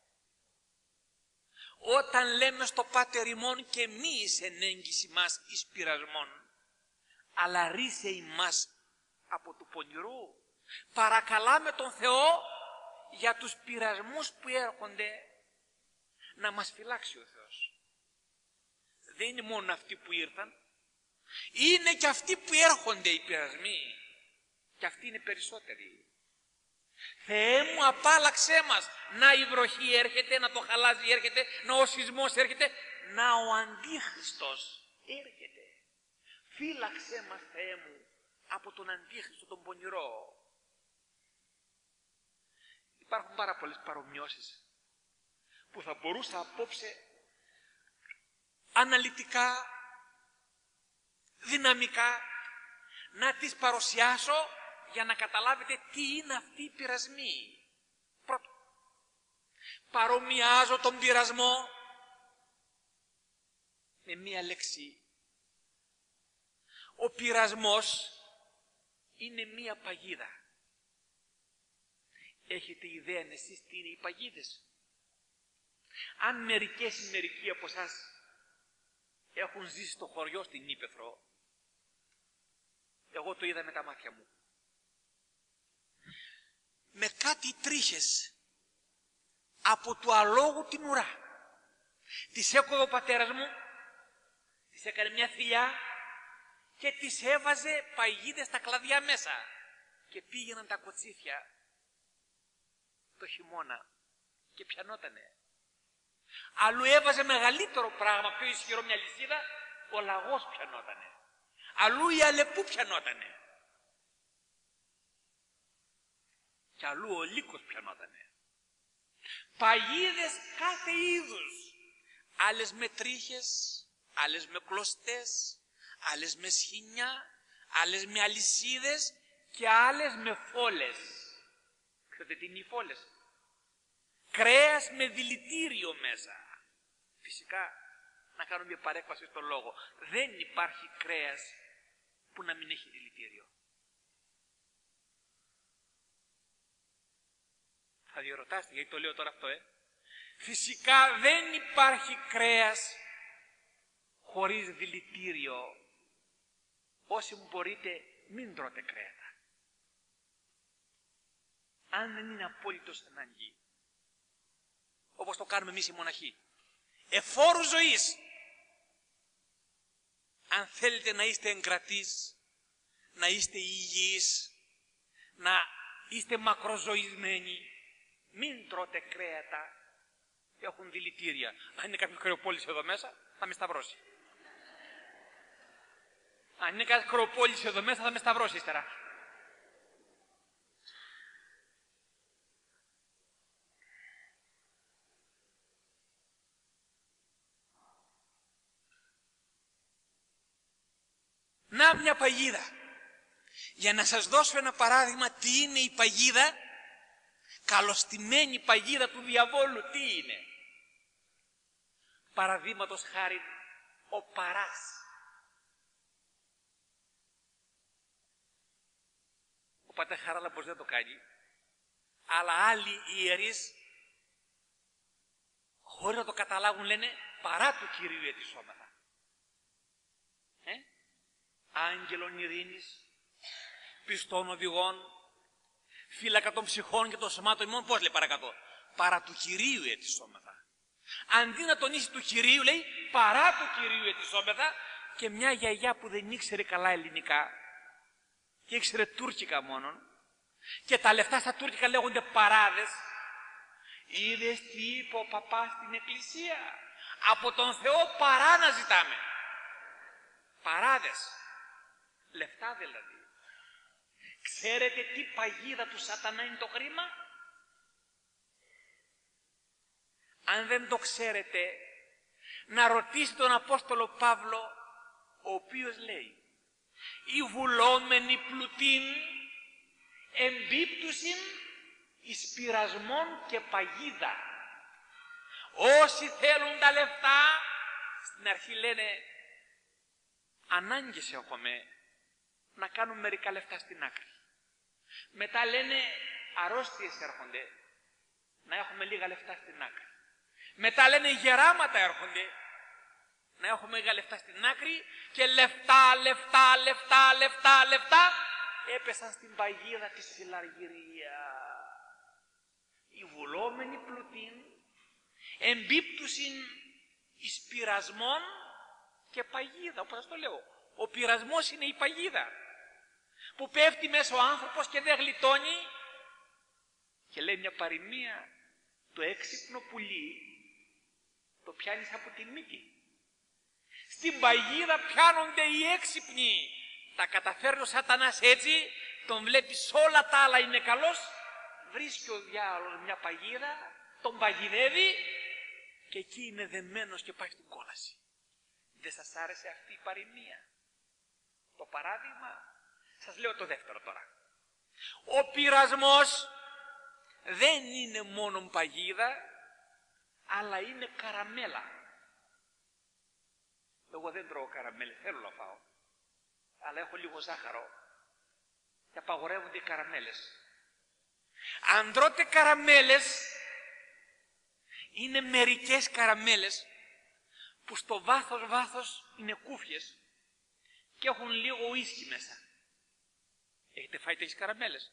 Όταν λέμε στο Πάτερ ημών και μη εις ενέγγιση μας εις πειρασμών, αλλά ρίσε ημάς από του πονηρού. Παρακαλάμε τον Θεό για τους πειρασμούς που έρχονται να μας φυλάξει ο Θεός. Δεν είναι μόνο αυτοί που ήρθαν, είναι και αυτοί που έρχονται οι πειρασμοί. Και αυτοί είναι περισσότεροι. Θεέ μου, απάλαξέ μας. Να η βροχή έρχεται, να το χαλάζι έρχεται, να ο σεισμός έρχεται, να ο Αντίχριστος έρχεται. Φύλαξέ μας, Θεέ μου, από τον Αντίχριστο τον πονηρό. Υπάρχουν πάρα πολλές παρομοιώσεις που θα μπορούσα απόψε αναλυτικά, δυναμικά να τις παρουσιάσω για να καταλάβετε τι είναι αυτοί οι πειρασμοί. Πρώτον, παρομοιάζω τον πειρασμό με μία λέξη. Ο πειρασμός είναι μία παγίδα. Έχετε ιδέα εσείς τι είναι οι παγίδες? Αν μερικές ή μερικοί από εσάς έχουν ζήσει στο χωριό στην Ύπαιθρο, εγώ το είδα με τα μάτια μου. Με κάτι τρίχες από του αλόγου την ουρά. Τις έκοβε ο πατέρας μου, τις έκανε μια θηλιά και τις έβαζε παγίδες στα κλαδιά μέσα και πήγαιναν τα κοτσίφια το χειμώνα και πιανότανε. Αλλού έβαζε μεγαλύτερο πράγμα, πιο ισχυρό, μια λυσίδα, ο λαγός πιανότανε. Αλλού η αλεπού πιανότανε. Και αλλού ο λύκος πιανότανε. Παγίδες κάθε είδους. Άλλες με τρίχες, άλλες με κλωστές, άλλες με σχοινιά, άλλες με αλυσίδες και άλλες με φόλες. Ξέρετε τι είναι οι φόλες? Κρέας με δηλητήριο μέσα. Φυσικά, να κάνω μια παρέκβαση στο λόγο. Δεν υπάρχει κρέας που να μην έχει δηλητήριο. Θα διερωτάστε γιατί το λέω τώρα αυτό, Φυσικά δεν υπάρχει κρέας χωρίς δηλητήριο. Όσοι μπορείτε, μην τρώτε κρέατα. Αν δεν είναι απόλυτος ανάγκη. Όπως το κάνουμε εμείς οι μοναχοί. Εφόρου ζωής. Αν θέλετε να είστε εγκρατείς, να είστε υγιείς, να είστε μακροζωισμένοι, μην τρώτε κρέατα, έχουν δηλητήρια. Αν είναι κάποιος κρεοπόλης εδώ μέσα, θα με σταυρώσει. Αν είναι κάποιος κρεοπόλης εδώ μέσα, θα με σταυρώσει ύστερα. Να μια παγίδα. Για να σας δώσω ένα παράδειγμα τι είναι η παγίδα, καλωστημένη παγίδα του διαβόλου, τι είναι. Παραδείγματος χάρη, ο παράς. Ο πατέρ Χαράλαμπος δεν το κάνει, αλλά άλλοι ιερείς, χωρίς να το καταλάβουν, λένε παρά του Κυρίου ετισόμεθα. άγγελον ειρήνης, πιστών οδηγών, φύλακα των ψυχών και των σωμάτων ημών, πώς λέει παρακάτω, παρά του Κυρίου ετισόμεθα. Αντί να τονίσει του Κυρίου, λέει παρά του Κυρίου ετισόμεθα. Και μια γιαγιά που δεν ήξερε καλά ελληνικά και ήξερε τουρκικά μόνον, και τα λεφτά στα τουρκικά λέγονται παράδες. Είδες τι είπε ο παπάς στην εκκλησία? Από τον Θεό παρά να ζητάμε. Παράδες. Λεφτά δηλαδή. Ξέρετε τι παγίδα του σατανά είναι το χρήμα? Αν δεν το ξέρετε, να ρωτήσετε τον Απόστολο Παύλο, ο οποίος λέει «Οι βουλόμενοι πλουτήν εμπίπτουσιν εις πειρασμόν και παγίδα». Όσοι θέλουν τα λεφτά, στην αρχή λένε «Ανάγκες έχουμε να κάνουμε μερικά λεφτά στην άκρη». Μετά λένε «Αρρώστιες έρχονται, να έχουμε λίγα λεφτά στην άκρη». Μετά λένε «Γεράματα έρχονται, να έχουμε λίγα λεφτά στην άκρη». Και λεφτά, λεφτά, λεφτά, λεφτά, λεφτά, έπεσαν στην παγίδα της φιλαργυρία. Οι βουλόμενοι πλουτήν εμπίπτουσιν εις πειρασμόν και παγίδα. Όπως σας το λέω, ο πειρασμός είναι η παγίδα που πέφτει μέσα ο άνθρωπος και δεν γλιτώνει. Και λέει μια παροιμία, το έξυπνο πουλί το πιάνεις από τη μύτη. Στην παγίδα πιάνονται οι έξυπνοι. Τα καταφέρει ο σατανάς έτσι, τον βλέπεις όλα τα άλλα είναι καλός, βρίσκει ο διάολος μια παγίδα, τον παγιδεύει και εκεί είναι δεμένος και πάει στην κόλαση. Δεν σας άρεσε αυτή η παροιμία? Το παράδειγμα? Σας λέω το δεύτερο τώρα. Ο πειρασμός δεν είναι μόνο παγίδα, αλλά είναι καραμέλα. Εγώ δεν τρώω καραμέλες, θέλω να φάω, αλλά έχω λίγο ζάχαρο και απαγορεύονται οι καραμέλες. Αν τρώτε καραμέλες, είναι μερικές καραμέλες που στο βάθος είναι κούφιες και έχουν λίγο ουίσκι μέσα. Έχετε φάει τέτοιες καραμέλες?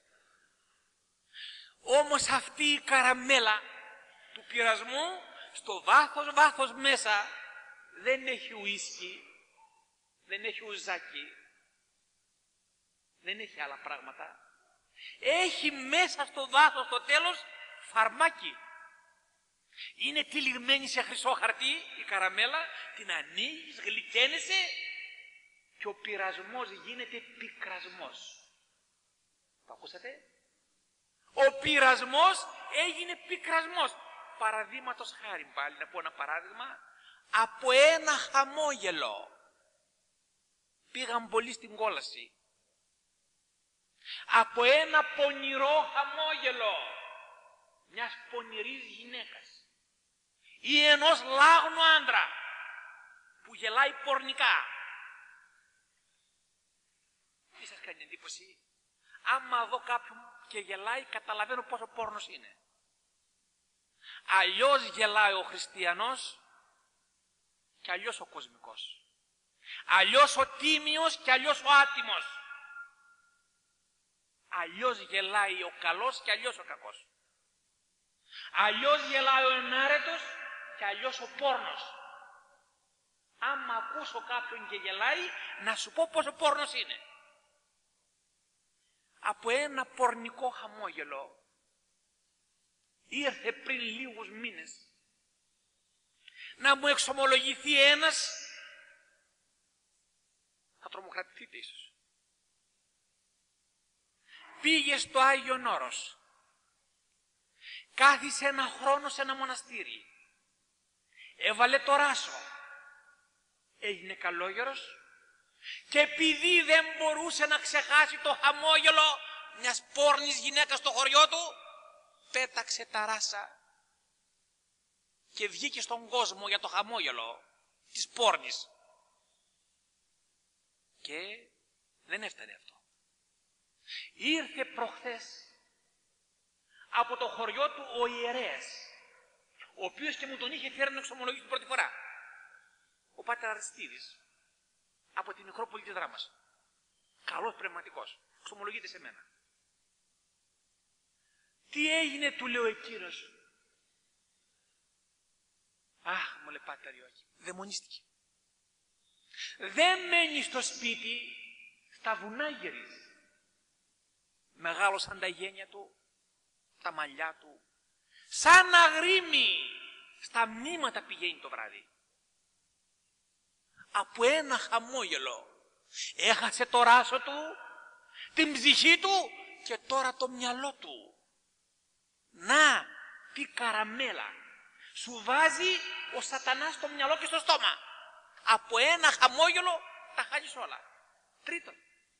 Όμως αυτή η καραμέλα του πειρασμού στο βάθος μέσα δεν έχει ουίσκι, δεν έχει ουζάκι, δεν έχει άλλα πράγματα. Έχει μέσα στο βάθος, στο τέλος, φαρμάκι. Είναι τυλιγμένη σε χρυσό χαρτί η καραμέλα, την ανοίγεις, γλυκαίνεσαι και ο πειρασμός γίνεται πικρασμός. Το ακούσατε? Ο πειρασμός έγινε πικρασμός. Παραδείγματος χάρη πάλι, να πω ένα παράδειγμα, από ένα χαμόγελο πήγαν πολύ στην κόλαση. Από ένα πονηρό χαμόγελο μιας πονηρής γυναίκας ή ενός λάγνου άντρα που γελάει πορνικά. Τι σας κάνει εντύπωση? Άμα δω κάποιον και γελάει, καταλαβαίνω πόσο πόρνος είναι. Αλλιώς γελάει ο χριστιανός και αλλιώς ο κοσμικός. Αλλιώς ο τίμιος και αλλιώς ο άτιμος. Αλλιώς γελάει ο καλός και αλλιώς ο κακός. Αλλιώς γελάει ο ενάρετος και αλλιώς ο πόρνος. Άμα ακούσω κάποιον και γελάει, να σου πω πόσο πόρνος είναι. Από ένα πορνικό χαμόγελο ήρθε πριν λίγους μήνες να μου εξομολογηθεί ένας, θα τρομοκρατηθείτε ίσως. Πήγε στο Άγιον Όρος, κάθισε ένα χρόνο σε ένα μοναστήρι, έβαλε το ράσο, έγινε καλόγερος και επειδή δεν μπορούσε να ξεχάσει το χαμόγελο μιας πόρνης γυναίκας στο χωριό του, πέταξε τα ράσα και βγήκε στον κόσμο για το χαμόγελο της πόρνης. Και δεν έφτανε αυτό. Ήρθε προχθές από το χωριό του ο ιερέας, ο οποίος και μου τον είχε φέρει να εξομολογήσει την πρώτη φορά, ο Πάτερ Αριστίδης, από τη Μικρόπολη της Δράμας. καλός πνευματικός, εξομολογείται σε μένα. Τι έγινε, του λέω εκείνος. Αχ, μου λέει, Πάτερ Ιωάκη, δαιμονίστηκε. Δεν μένει στο σπίτι, στα βουνά γυρίζει. Μεγάλωσαν τα γένια του, τα μαλλιά του, σαν αγρίμι, στα μνήματα πηγαίνει το βράδυ. Από ένα χαμόγελο έχασε το ράσο του, την ψυχή του και τώρα το μυαλό του. Να, τι καραμέλα σου βάζει ο σατανάς στο μυαλό και στο στόμα. Από ένα χαμόγελο τα χάνεις όλα. Τρίτον,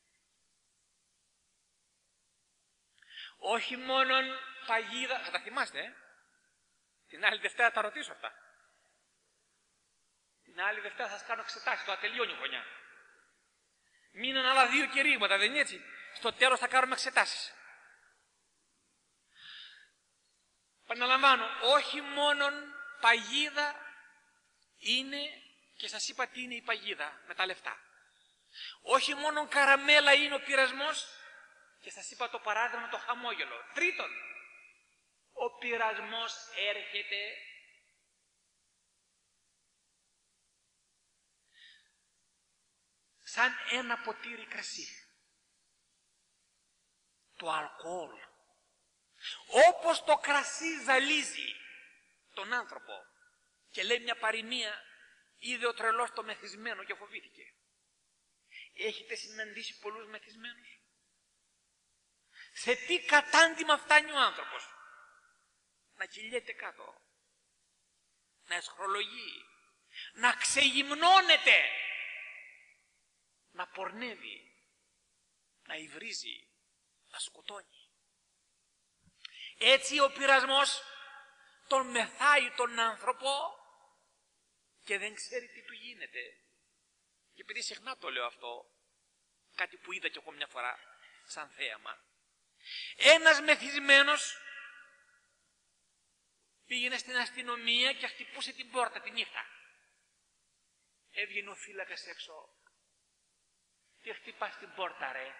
όχι μόνον παγίδα, θα τα θυμάστε, την άλλη Δευτέρα τα ρωτήσω αυτά. Την άλλη Δευτέρα θα σας κάνω εξετάσεις, το ατελειώνει η χρονιά. Μείναν άλλα 2 κηρύγματα, δεν είναι έτσι? Στο τέλος θα κάνουμε εξετάσεις. Παναλαμβάνω, όχι μόνον παγίδα είναι, και σας είπα τι είναι η παγίδα με τα λεφτά. Όχι μόνον καραμέλα είναι ο πειρασμός, και σας είπα το παράδειγμα το χαμόγελο. Τρίτον, ο πειρασμός έρχεται σαν ένα ποτήρι κρασί. Το αλκοόλ. Όπως το κρασί ζαλίζει τον άνθρωπο και λέει μια παροιμία, είδε ο τρελός το μεθυσμένο και φοβήθηκε. Έχετε συναντήσει πολλούς μεθυσμένους? Σε τι κατάντημα φτάνει ο άνθρωπος? Να κυλιέται κάτω, να εσχρολογεί, να ξεγυμνώνεται, να πορνεύει, να υβρίζει, να σκοτώνει. Έτσι ο πειρασμός τον μεθάει τον άνθρωπο και δεν ξέρει τι του γίνεται. Και επειδή συχνά το λέω αυτό, κάτι που είδα κι εγώ μια φορά σαν θέαμα, ένας μεθυσμένος πήγαινε στην αστυνομία και χτυπούσε την πόρτα τη νύχτα. Έβγαινε ο φύλακας έξω. Τι χτυπάς την πόρτα, ρε?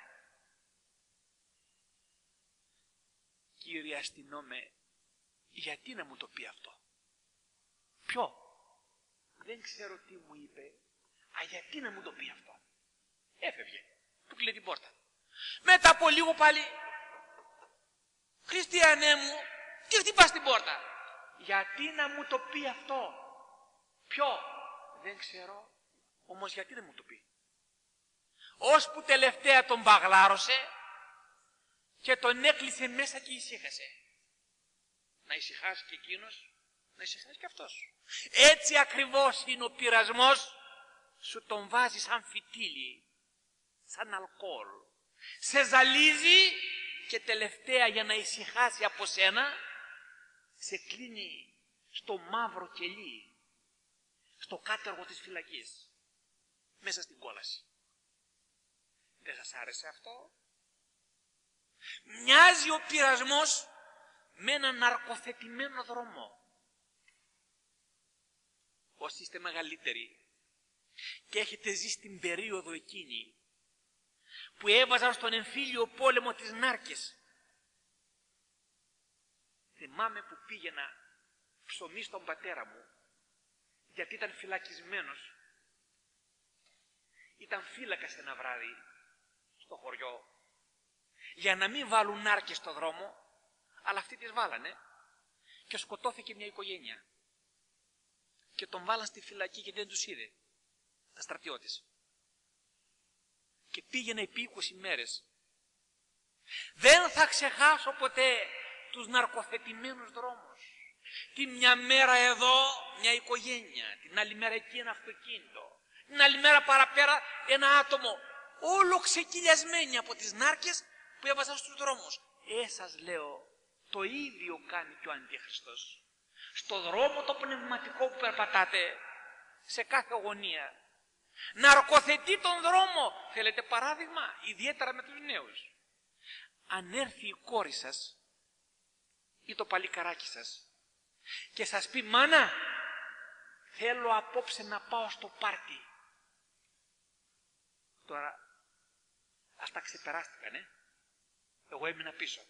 Κύριε αστυνόμε, γιατί να μου το πει αυτό? Ποιο? Δεν ξέρω τι μου είπε. Α, γιατί να μου το πει αυτό? Έφευγε. Του κλείνει την πόρτα. Μετά από λίγο πάλι, Χριστιανέ μου, τι χτυπάς την πόρτα? Γιατί να μου το πει αυτό? Ποιο? Δεν ξέρω. Όμως γιατί να μου το πει? Ώσπου τελευταία τον μπαγλάρωσε και τον έκλεισε μέσα και ησύχασε. Να ησυχάσει και εκείνος, να ησυχάσει και αυτός. Έτσι ακριβώς είναι ο πειρασμός, σου τον βάζει σαν φυτίλι, σαν αλκοόλ. Σε ζαλίζει και τελευταία για να ησυχάσει από σένα, σε κλείνει στο μαύρο κελί, στο κάτεργο της φυλακής, μέσα στην κόλαση. Δεν σας άρεσε αυτό? Μοιάζει ο πειρασμός με έναν ναρκοθετημένο δρόμο. Όσοι είστε μεγαλύτεροι και έχετε ζήσει την περίοδο εκείνη που έβαζαν στον εμφύλιο πόλεμο τις νάρκες. Θυμάμαι που πήγαινα ψωμί στον πατέρα μου, γιατί ήταν φυλακισμένος. Ήταν φύλακας ένα βράδυ στο χωριό, για να μην βάλουν νάρκες στο δρόμο, αλλά αυτοί τις βάλανε και σκοτώθηκε μια οικογένεια. Και τον βάλαν στη φυλακή γιατί δεν τους είδε, τα στρατιώτες. Και πήγαινε επί 20 μέρες. Δεν θα ξεχάσω ποτέ τους ναρκοθετημένους δρόμους. Τη μια μέρα εδώ μια οικογένεια, την άλλη μέρα εκεί ένα αυτοκίνητο, την άλλη μέρα παραπέρα ένα άτομο, όλο ξεκυλιασμένοι από τις νάρκες που έβαζαν στους δρόμους. Σας λέω, το ίδιο κάνει και ο Αντίχριστος. Στο δρόμο το πνευματικό που περπατάτε, σε κάθε γωνία, ναρκοθετεί τον δρόμο. Θέλετε παράδειγμα, ιδιαίτερα με τους νέους? Αν έρθει η κόρη σας ή το παλικαράκι σας και σας πει, μάνα, θέλω απόψε να πάω στο πάρτι. Τώρα, Ας τα ξεπεράστηκαν, Εγώ έμεινα πίσω.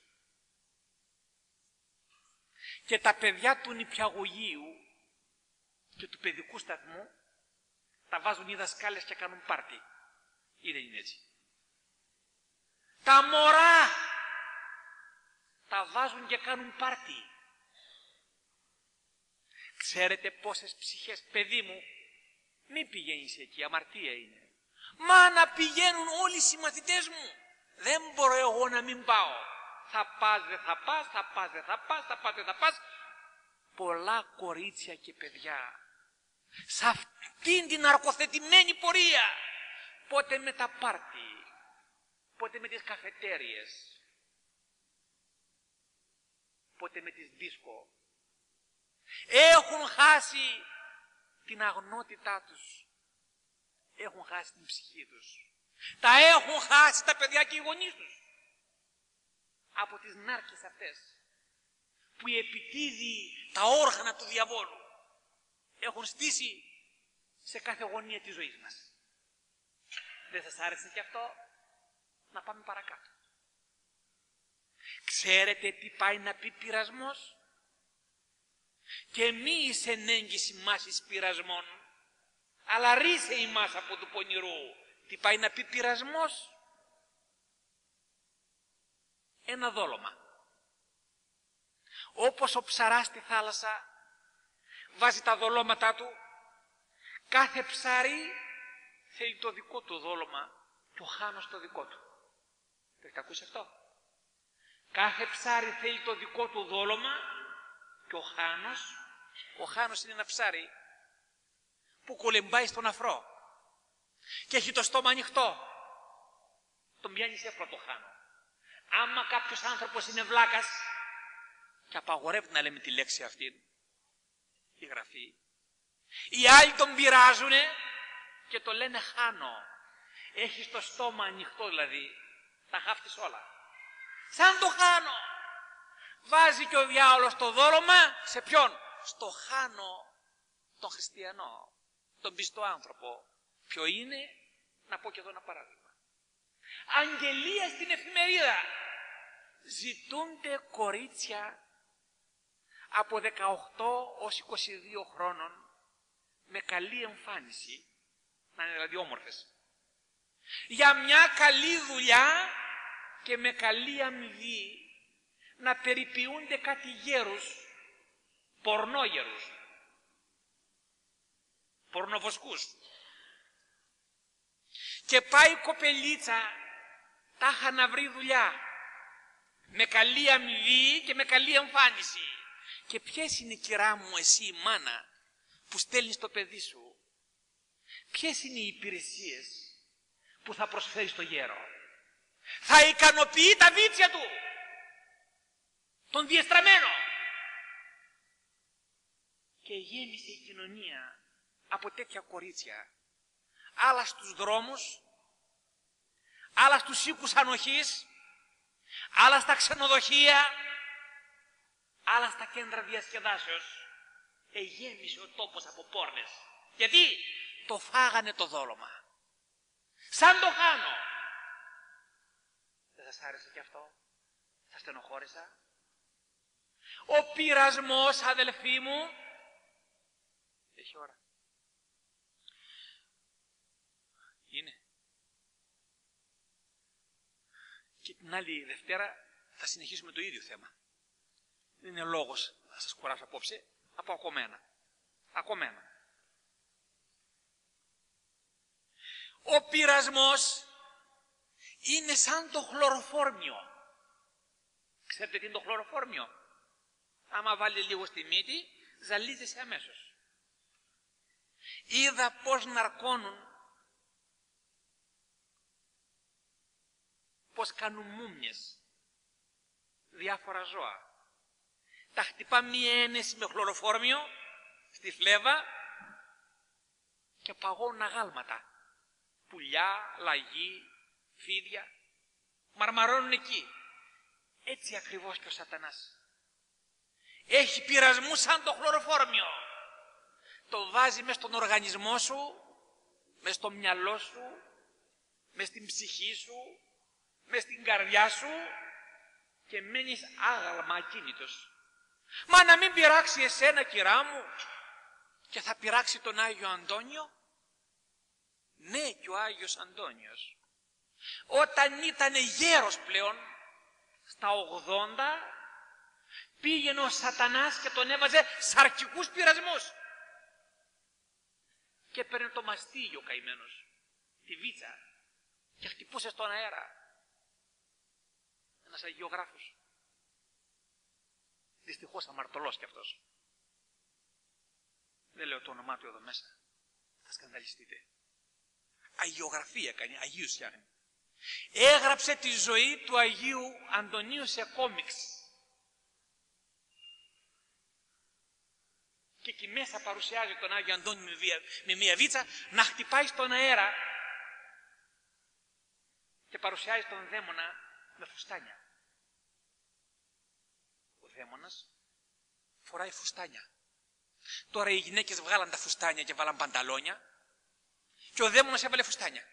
Και τα παιδιά του νηπιαγωγείου και του παιδικού σταθμού τα βάζουν οι δασκάλες και κάνουν πάρτι. Ή δεν είναι έτσι? Τα μωρά τα βάζουν και κάνουν πάρτι. Ξέρετε πόσες ψυχές, παιδί μου, μη πηγαίνεις εκεί, αμαρτία είναι. Μα να πηγαίνουν όλοι οι συμμαθητές μου. Δεν μπορώ εγώ να μην πάω. Θα πας, δεν θα πας, θα πας, δεν θα πας, θα πας, δεν θα πας. Πολλά κορίτσια και παιδιά σε αυτήν την αρκοθετημένη πορεία. Πότε με τα πάρτι, πότε με τις καφετέριες, πότε με τις δίσκο. Έχουν χάσει την αγνότητά τους. Έχουν χάσει την ψυχή τους. Τα έχουν χάσει τα παιδιά και οι γονείς τους. Από τις νάρκες αυτές που επιτίδει τα όργανα του διαβόλου έχουν στήσει σε κάθε γωνία της ζωής μας. Δεν σας άρεσε και αυτό? Να πάμε παρακάτω. Ξέρετε τι πάει να πει πειρασμός? Και μη εις ενέγγιση μας εις πειρασμών, αλλά ρίσε ημάς από του πονηρού. Τι πάει να πει πειρασμός? Ένα δόλωμα. Όπως ο ψαράς στη θάλασσα βάζει τα δολώματά του, κάθε ψάρι θέλει το δικό του δόλωμα και ο χάνος το δικό του. Το έχετε ακούσει αυτό? Κάθε ψάρι θέλει το δικό του δόλωμα και ο χάνος είναι ένα ψάρι που κολεμπάει στον αφρό και έχει το στόμα ανοιχτό. Τον πιάνεις εύκολα το χάνο. Άμα κάποιος άνθρωπος είναι βλάκας, και απαγορεύεται να λέμε τη λέξη αυτή, η γραφή, οι άλλοι τον πειράζουνε και το λένε χάνο. Έχει το στόμα ανοιχτό δηλαδή, τα χάφτεις όλα. Σαν το χάνο. Βάζει και ο διάολος το δόλωμα σε ποιον? Στο χάνο, τον χριστιανό, τον πιστό άνθρωπο. Ποιο είναι? Να πω και εδώ ένα παράδειγμα. Αγγελία στην εφημερίδα. Ζητούνται κορίτσια από 18 ως 22 χρόνων με καλή εμφάνιση, να είναι δηλαδή όμορφες, για μια καλή δουλειά και με καλή αμοιβή, να περιποιούνται κάτι γέρους, πορνόγερους, πορνοβοσκούς. Και πάει η κοπελίτσα τάχα να βρει δουλειά, με καλή αμοιβή και με καλή εμφάνιση. Και ποιες είναι, κυρά μου, εσύ η μάνα που στέλνεις το παιδί σου? Ποιες είναι οι υπηρεσίες που θα προσφέρει στο γέρο? Θα ικανοποιεί τα βίτσια του, τον διεστραμμένο. Και γέμισε η κοινωνία από τέτοια κορίτσια. Άλλα στους δρόμους, άλλα στους οίκους ανοχής, άλλα στα ξενοδοχεία, άλλα στα κέντρα διασκεδάσεως. Γέμισε ο τόπος από πόρνες. Γιατί? Το φάγανε το δόλωμα. Σαν το χάνο. Δεν σας άρεσε και αυτό? Σας στενοχώρησα? Ο πειρασμός, αδελφοί μου, έχει ώρα. Είναι. Και την άλλη Δευτέρα θα συνεχίσουμε το ίδιο θέμα. Δεν είναι λόγος να σας κουράσω απόψε, από ακόμα ένα. Ο πειρασμός είναι σαν το χλωροφόρμιο. Ξέρετε τι είναι το χλωροφόρμιο? Άμα βάλει λίγο στη μύτη, ζαλίζεσαι αμέσως. Είδα πώς ναρκώνουν, πώς κάνουν μούμιες διάφορα ζώα. Τα χτυπά μία ένεση με χλωροφόρμιο στη φλέβα και παγώνουν αγάλματα. Πουλιά, λαγί, φίδια, μαρμαρώνουν εκεί. Έτσι ακριβώς και ο σατανάς. Έχει πειρασμού σαν το χλωροφόρμιο. Το βάζει μες στον οργανισμό σου, μες στο μυαλό σου, μες στην ψυχή σου, μες στην καρδιά σου και μένεις άγαλμα ακίνητος. Μα να μην πειράξει εσένα, κυρά μου, και θα πειράξει τον Άγιο Αντώνιο? Ναι, και ο Άγιος Αντώνιος, όταν ήταν γέρος πλέον, στα 80, πήγαινε ο σατανάς και τον έβαζε σε αρχικούς πειρασμούς. Και έπαιρνε το μαστίγιο ο καημένος, τη βίτσα, και χτυπούσε στον αέρα. Ένας αγιογράφος. Δυστυχώς αμαρτωλός κι αυτός. Δεν λέω το όνομά του εδώ μέσα. Θα σκανδαλιστείτε. Αγιογραφία έκανε, Αγίους φτιάχνει. Έγραψε τη ζωή του Αγίου Αντωνίου σε κόμιξ. Και εκεί μέσα παρουσιάζει τον Άγιο Αντώνη με μια βίτσα να χτυπάει στον αέρα και παρουσιάζει τον δαίμονα με φουστάνια. Ο δαίμονας φοράει φουστάνια. Τώρα οι γυναίκες βγάλαν τα φουστάνια και βάλαν πανταλόνια και ο δαίμονας έβαλε φουστάνια.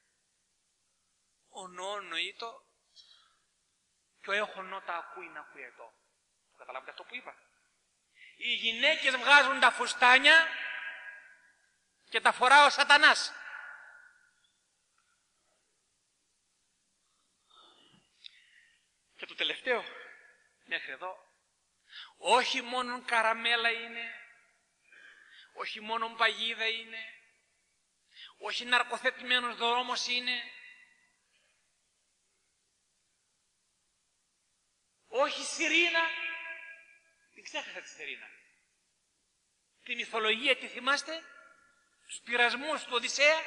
Ο νοήτο και ο έχωνο τα ακούει να ακούετο. Καταλάβετε αυτό που είπα? Οι γυναίκες βγάζουν τα φουστάνια και τα φορά ο σατανάς. Και το τελευταίο, μέχρι εδώ, όχι μόνο καραμέλα είναι, όχι μόνο παγίδα είναι, όχι ναρκοθετημένος δρόμος είναι, όχι σιρήνα. Την ξέχασα τη σιρήνα. Τη μυθολογία τη θυμάστε? Τους πειρασμούς του Οδυσσέα.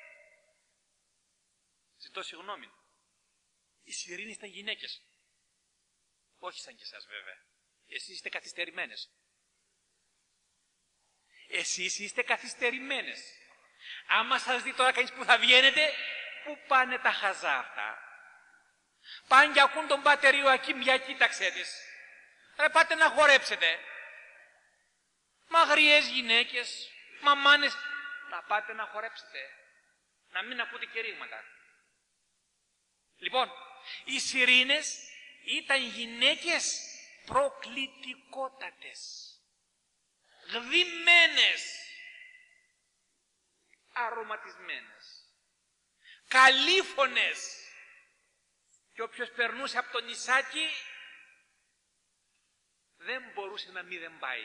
Ζητώ συγγνώμη. Οι σιρήνες ήταν γυναίκες. Όχι σαν και εσάς βέβαια. Εσείς είστε καθυστερημένες. Εσείς είστε καθυστερημένες. Άμα σας δει τώρα κανείς που θα βγαίνετε, πού πάνε τα χαζά αυτά? Πάνε και ακούν τον Πάτερ Ιωακήμ, για κοίταξέ τις. Ρε πάτε να χορέψετε. Μαγριές γυναίκες, μαμάνες, να πάτε να χορέψετε. Να μην ακούτε κηρύγματα. Λοιπόν, οι σιρήνες ήταν γυναίκες προκλητικότατες, γδυμένες, αρωματισμένες, καλήφωνες. Και όποιος περνούσε από το νησάκι δεν μπορούσε να μην δεν πάει.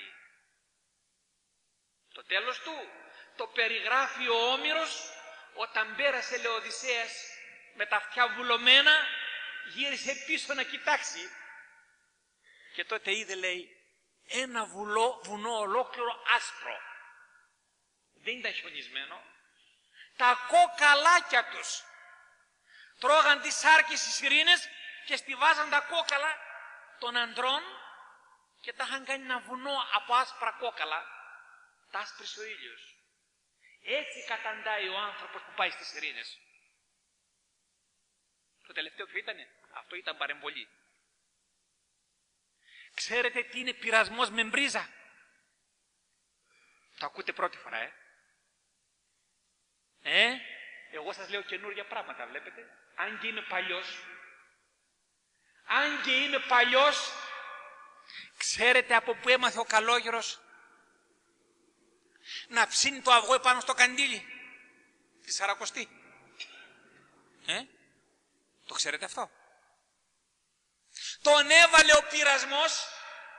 Το τέλος του το περιγράφει ο Όμηρος, όταν πέρασε, λέει, ο Οδυσσέας με τα αυτιά βουλωμένα, γύρισε πίσω να κοιτάξει και τότε είδε, λέει, ένα βουνό ολόκληρο άσπρο. Δεν ήταν χιονισμένο. Τα κόκαλάκια τους τρώγαν τις σάρκες οι σιρήνες και στιβάζαν τα κόκαλα των αντρών και τα είχαν κάνει ένα βουνό από άσπρα κόκαλα. Τα άσπρισε ο ήλιος. Έτσι καταντάει ο άνθρωπος που πάει στις σιρήνες. Το τελευταίο ποιο ήτανε? Αυτό ήταν παρεμβολή. Ξέρετε τι είναι πειρασμός με μπρίζα? Το ακούτε πρώτη φορά, εγώ σας λέω καινούργια πράγματα, βλέπετε. Αν και είμαι παλιός, ξέρετε από πού έμαθε ο καλόγερος να ψήνει το αυγό επάνω στο καντήλι τη Σαρακοστή? Το ξέρετε αυτό? Τον έβαλε ο πειρασμός.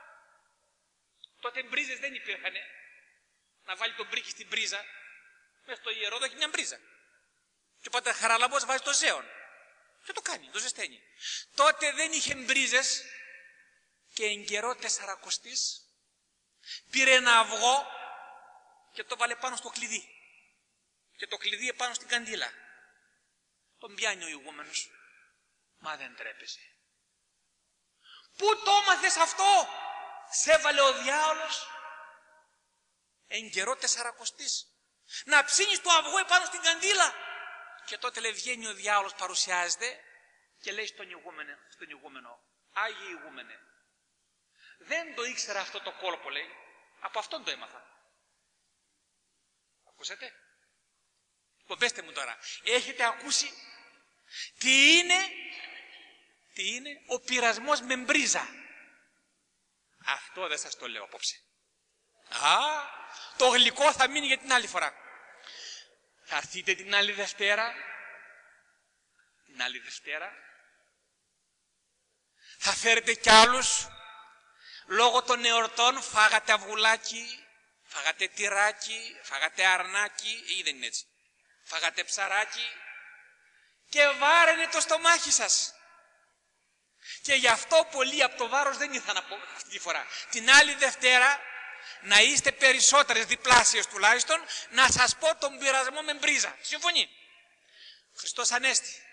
Τότε μπρίζες δεν υπήρχανε. Να βάλει τον μπρίκι στην μπρίζα. Μέσα στο ιερόδο έχει μια μπρίζα. Και ο Πατέρ Χαράλαμπος βάζει το ζέον. Και το κάνει, το ζεσταίνει. Τότε δεν είχε μπρίζες και εν καιρό Τεσσαρακοστής πήρε ένα αυγό και το βάλε πάνω στο κλειδί. Και το κλειδί επάνω στην καντήλα. Τον πιάνει ο ηγούμενος. Μα δεν τρέπεσαι. Πού το έμαθες αυτό? Σε έβαλε ο διάολος εν καιρό Τεσσαρακοστής να ψήνεις το αυγό επάνω στην καντήλα. Και τότε, λέει, βγαίνει ο διάολος, παρουσιάζεται και λέει στον ηγούμενο, Άγιε ηγούμενε, δεν το ήξερα αυτό το κόλπο, λέει, από αυτόν το έμαθα. Ακούσατε? Πετε μου τώρα, έχετε ακούσει τι είναι Τι είναι? Ο πειρασμός με μπρίζα. Αυτό δεν σας το λέω απόψε. Το γλυκό θα μείνει για την άλλη φορά. Θα έρθετε την άλλη Δευτέρα. Την άλλη Δευτέρα. Θα φέρετε κι άλλους. Λόγω των εορτών φάγατε αυγουλάκι, φάγατε τυράκι, φάγατε αρνάκι, ή δεν είναι έτσι. Φάγατε ψαράκι και βάραινε το στομάχι σας. Και γι' αυτό πολλοί από το βάρος δεν ήρθαν αυτή τη φορά. Την άλλη Δευτέρα, να είστε περισσότερες, διπλάσιες τουλάχιστον, να σας πω τον πειρασμό με μπρίζα. Συμφωνεί? Χριστός Ανέστη.